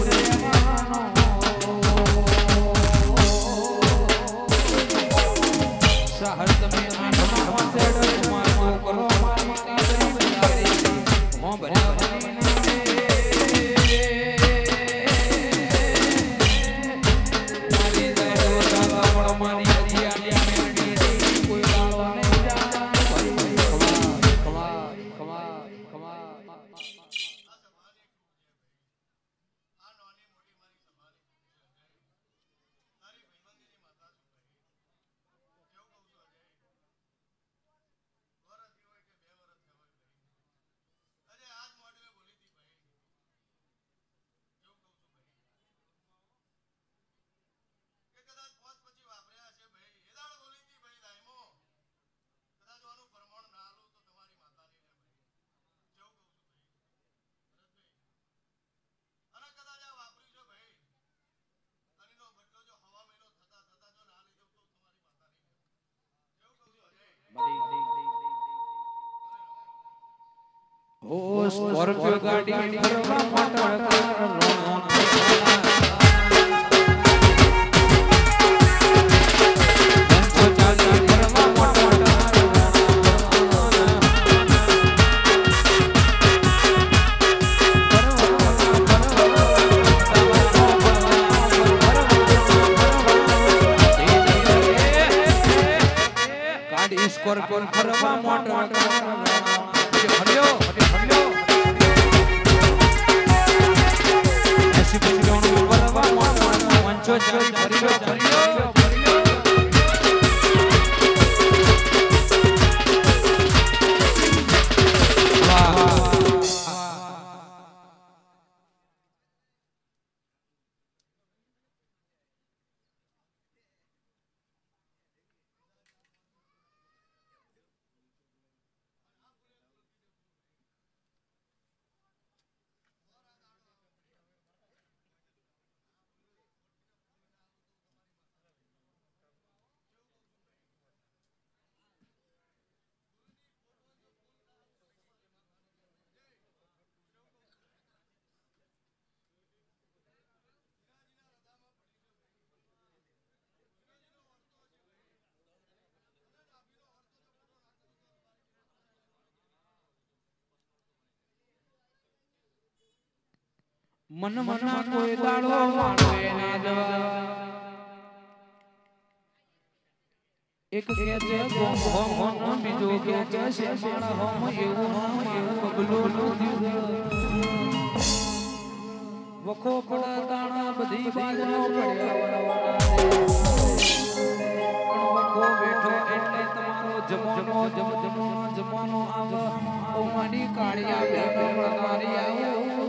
સહર તમે આઠમા તેડ મારો કરો મારી હો ભર્યા ઓ સ્કોર્પિયો ગાડી ફરવા મોટર ગાડી સ્કોર્પિયો ફરવા મોટર હલ્યો હલ્યો એસી પીસોનું ફરવા મોટર મંચો ચાલ ભર્યો મન મના કોઈ દાડો માનવે ના જવા એક કે છે ગોમ ગોમ બીજો કે છે મારા હોમ એવું મારું બબલું વખો પડા તાણા બધી બાજનો પડ્યા પણ વખો બેઠો એટલે તમારો જમાનો આવ ઓ માડી કાળિયા બે પડનારી આવ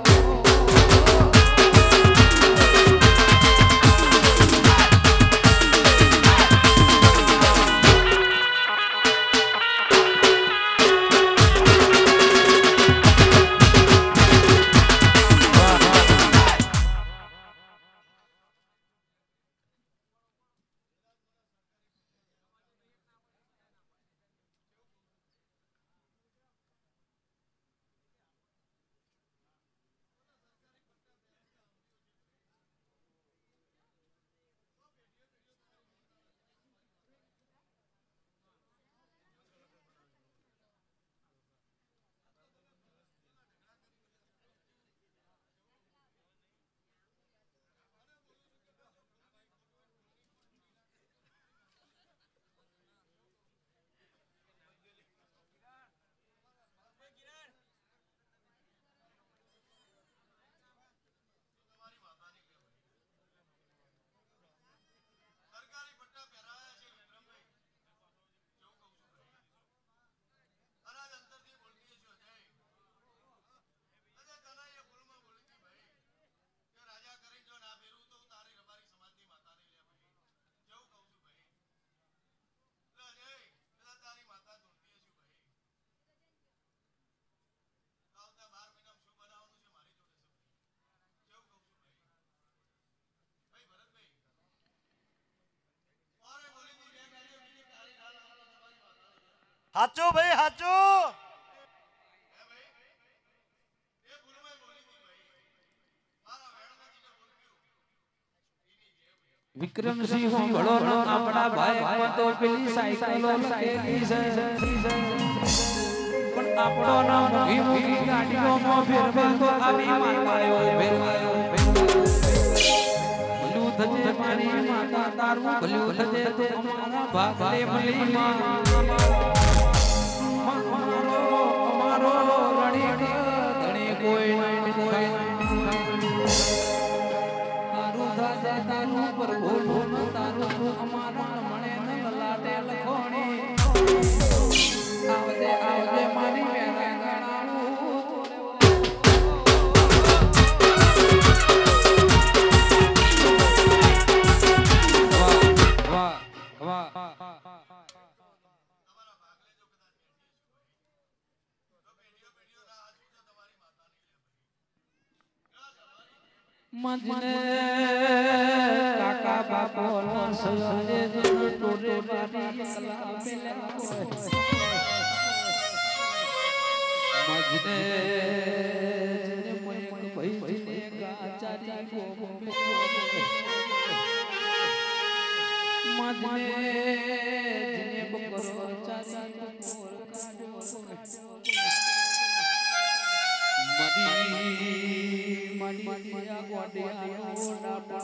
હાચો ભાઈ હાચો વિક્રમસિંહ ભળો આપણા ભાઈ તો પેલી સાયકલો લખેલી છે પણ આપણો ના મૂકી મૂકી ગાડીઓમાં ફેરવા તો આવી માતાયો ફેરવાયો ભલું થજે મારી માતા તારું ભલું થજે તો અમારા ભાગલે મલી અમારો રણી ધણી કોઈ નહીં તારું પર ભોલો ન તારું અમારા મણે ન લાટે લખોણી આવજે આવજે મારી વેરા ગણાવું વાહ વાહ મજને કાકા બાપો ના સજે ટોરે બારી એકલા પેલા મજને જને મયક ભાઈ જને ગાચારી ગોગો મજને જને બકરો ચારી મોર કાઢો મડી ગોડિયા ઓડા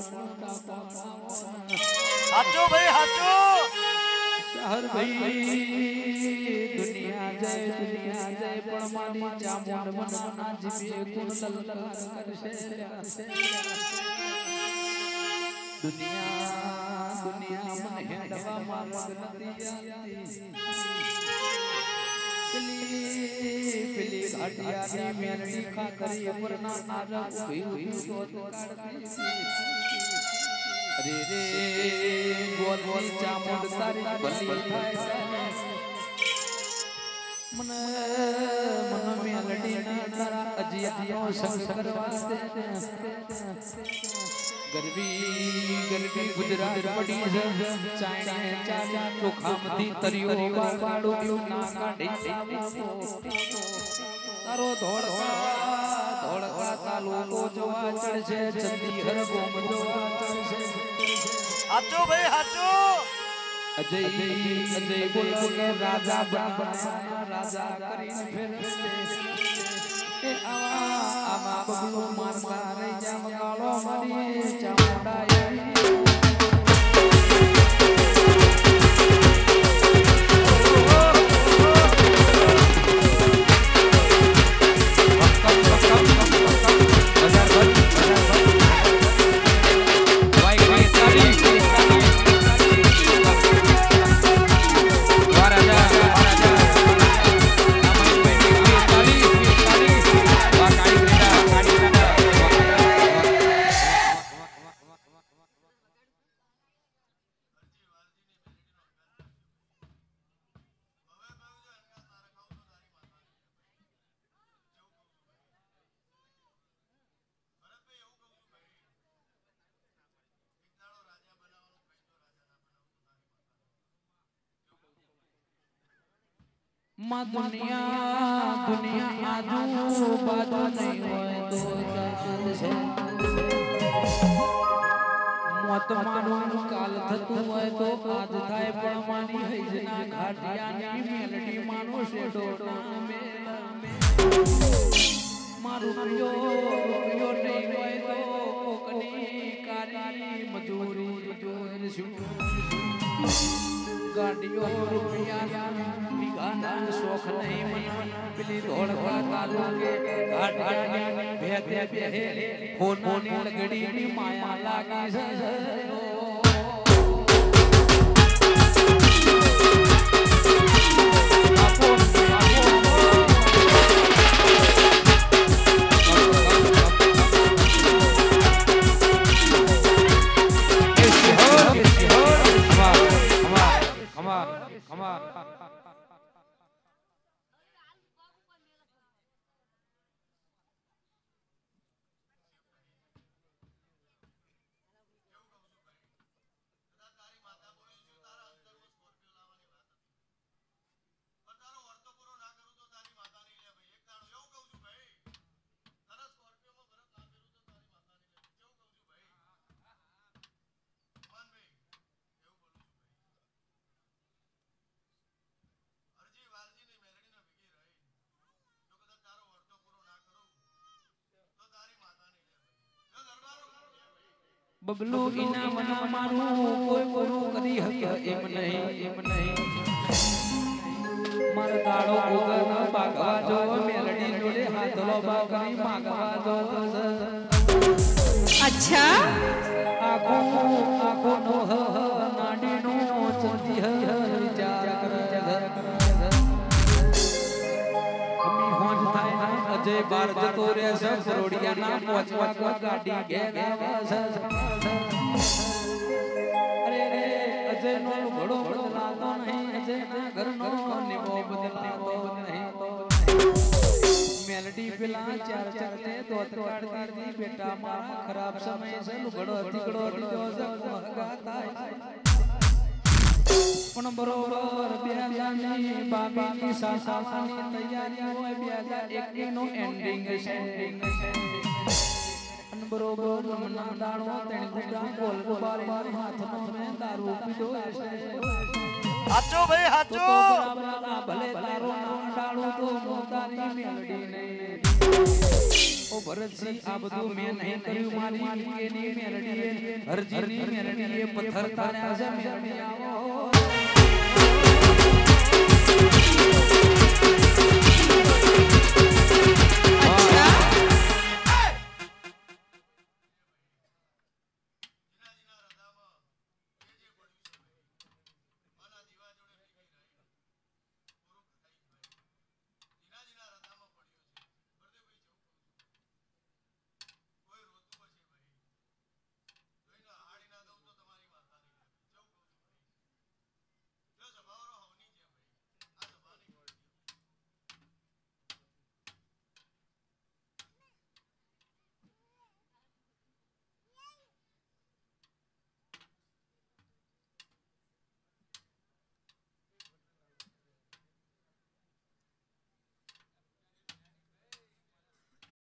હાચો ભાઈ હાચો શહર ભાઈ દુનિયા જય પણ મારી ચામુંડ મનના જીવે કુલ લલકાર કરશે દુનિયા મને હેડવા માં પેલી ઘાટિયાની મેલડી ખા કરી અમરના આરા ઉભી તો કાઢતી અરે રે ગોલ ગોલ ચામુંડ તારી ભલી થાય મને મેલડી ના તારા અજિયાનો સંગ કરવા દે ગરબી ગુજરાત પડી છે ચાણે ચાલી ચોખામથી તરિયો વાળું ના કાઢી તારો ધોળકા તાલુકો જોવા ચડશે ચંદી હર ગોમ જોવા ચડશે હાચો ભાઈ હાચો અજય બોલો કે રાજા બનાયા રાજા કરીને ફેરવે એ આવા બબલો મારતા રહી જામ ગાળો મારી ચામુંડાઈ દુનિયા આજુ બાજુ નહીં હોય તો ચાલશે મોત માનું કાલ થતું હોય તો આજ થાય પણ માની હૈજના ઘાટિયાની મેલડી માનો શેડો મારું પ્રિયો નહીં હોય તો કોકની કારી મજૂરી જોઈશું ગાડીઓ રૂપિયા ગાના શોખ નહીં મને પેલી ધોળકા તાલુકે ઘાટિયાની ભેતે બેહે ફોનની લગડીની માયા લાગી છે બબલુ ઇનામના મારું કોઈ પૂરું કરી હકે એમ નહીં માર દાડો ઉગન બાગવા જો મેલડી જોડે હાથલો બાગરી માગવા જો अच्छा આખો નો નાડી નો ચંદી વિચાર કરે અમી હોજ થાય ના અજય બાર જતો રે સરોડિયા ના પોચવા ગાડી ઘેરાવા અજય નો ઘડો બદલાતો નહીં અજય ના ઘર નો નિમો બદલાતો નહીં મેલડી પેલા ચાર ને દોત કાઢતી બેટા મારા ખરાબ સમય છે ઘડો દીકડો દીધો છે ગાતા પણ બરોબર 2000ની બાબીની સાસાની તૈયારી હોય 2021 નો એન્ડિંગ છે અને બરોબર મના દાણો તેણ ગુડા ગોલ ગોબારી હાથનો મે દારૂ પીધો છે હાચો ભાઈ હાચો ભલે તારો નામ ડાળું તો મોતારી મેલડી નહીં ઓ ભરતજી આ બધું મેં નહીં કર્યું મારી મીકેની મેલડીએ હરજીની મેલડીએ પથ્થર તાર્યા છે મેલડી આવો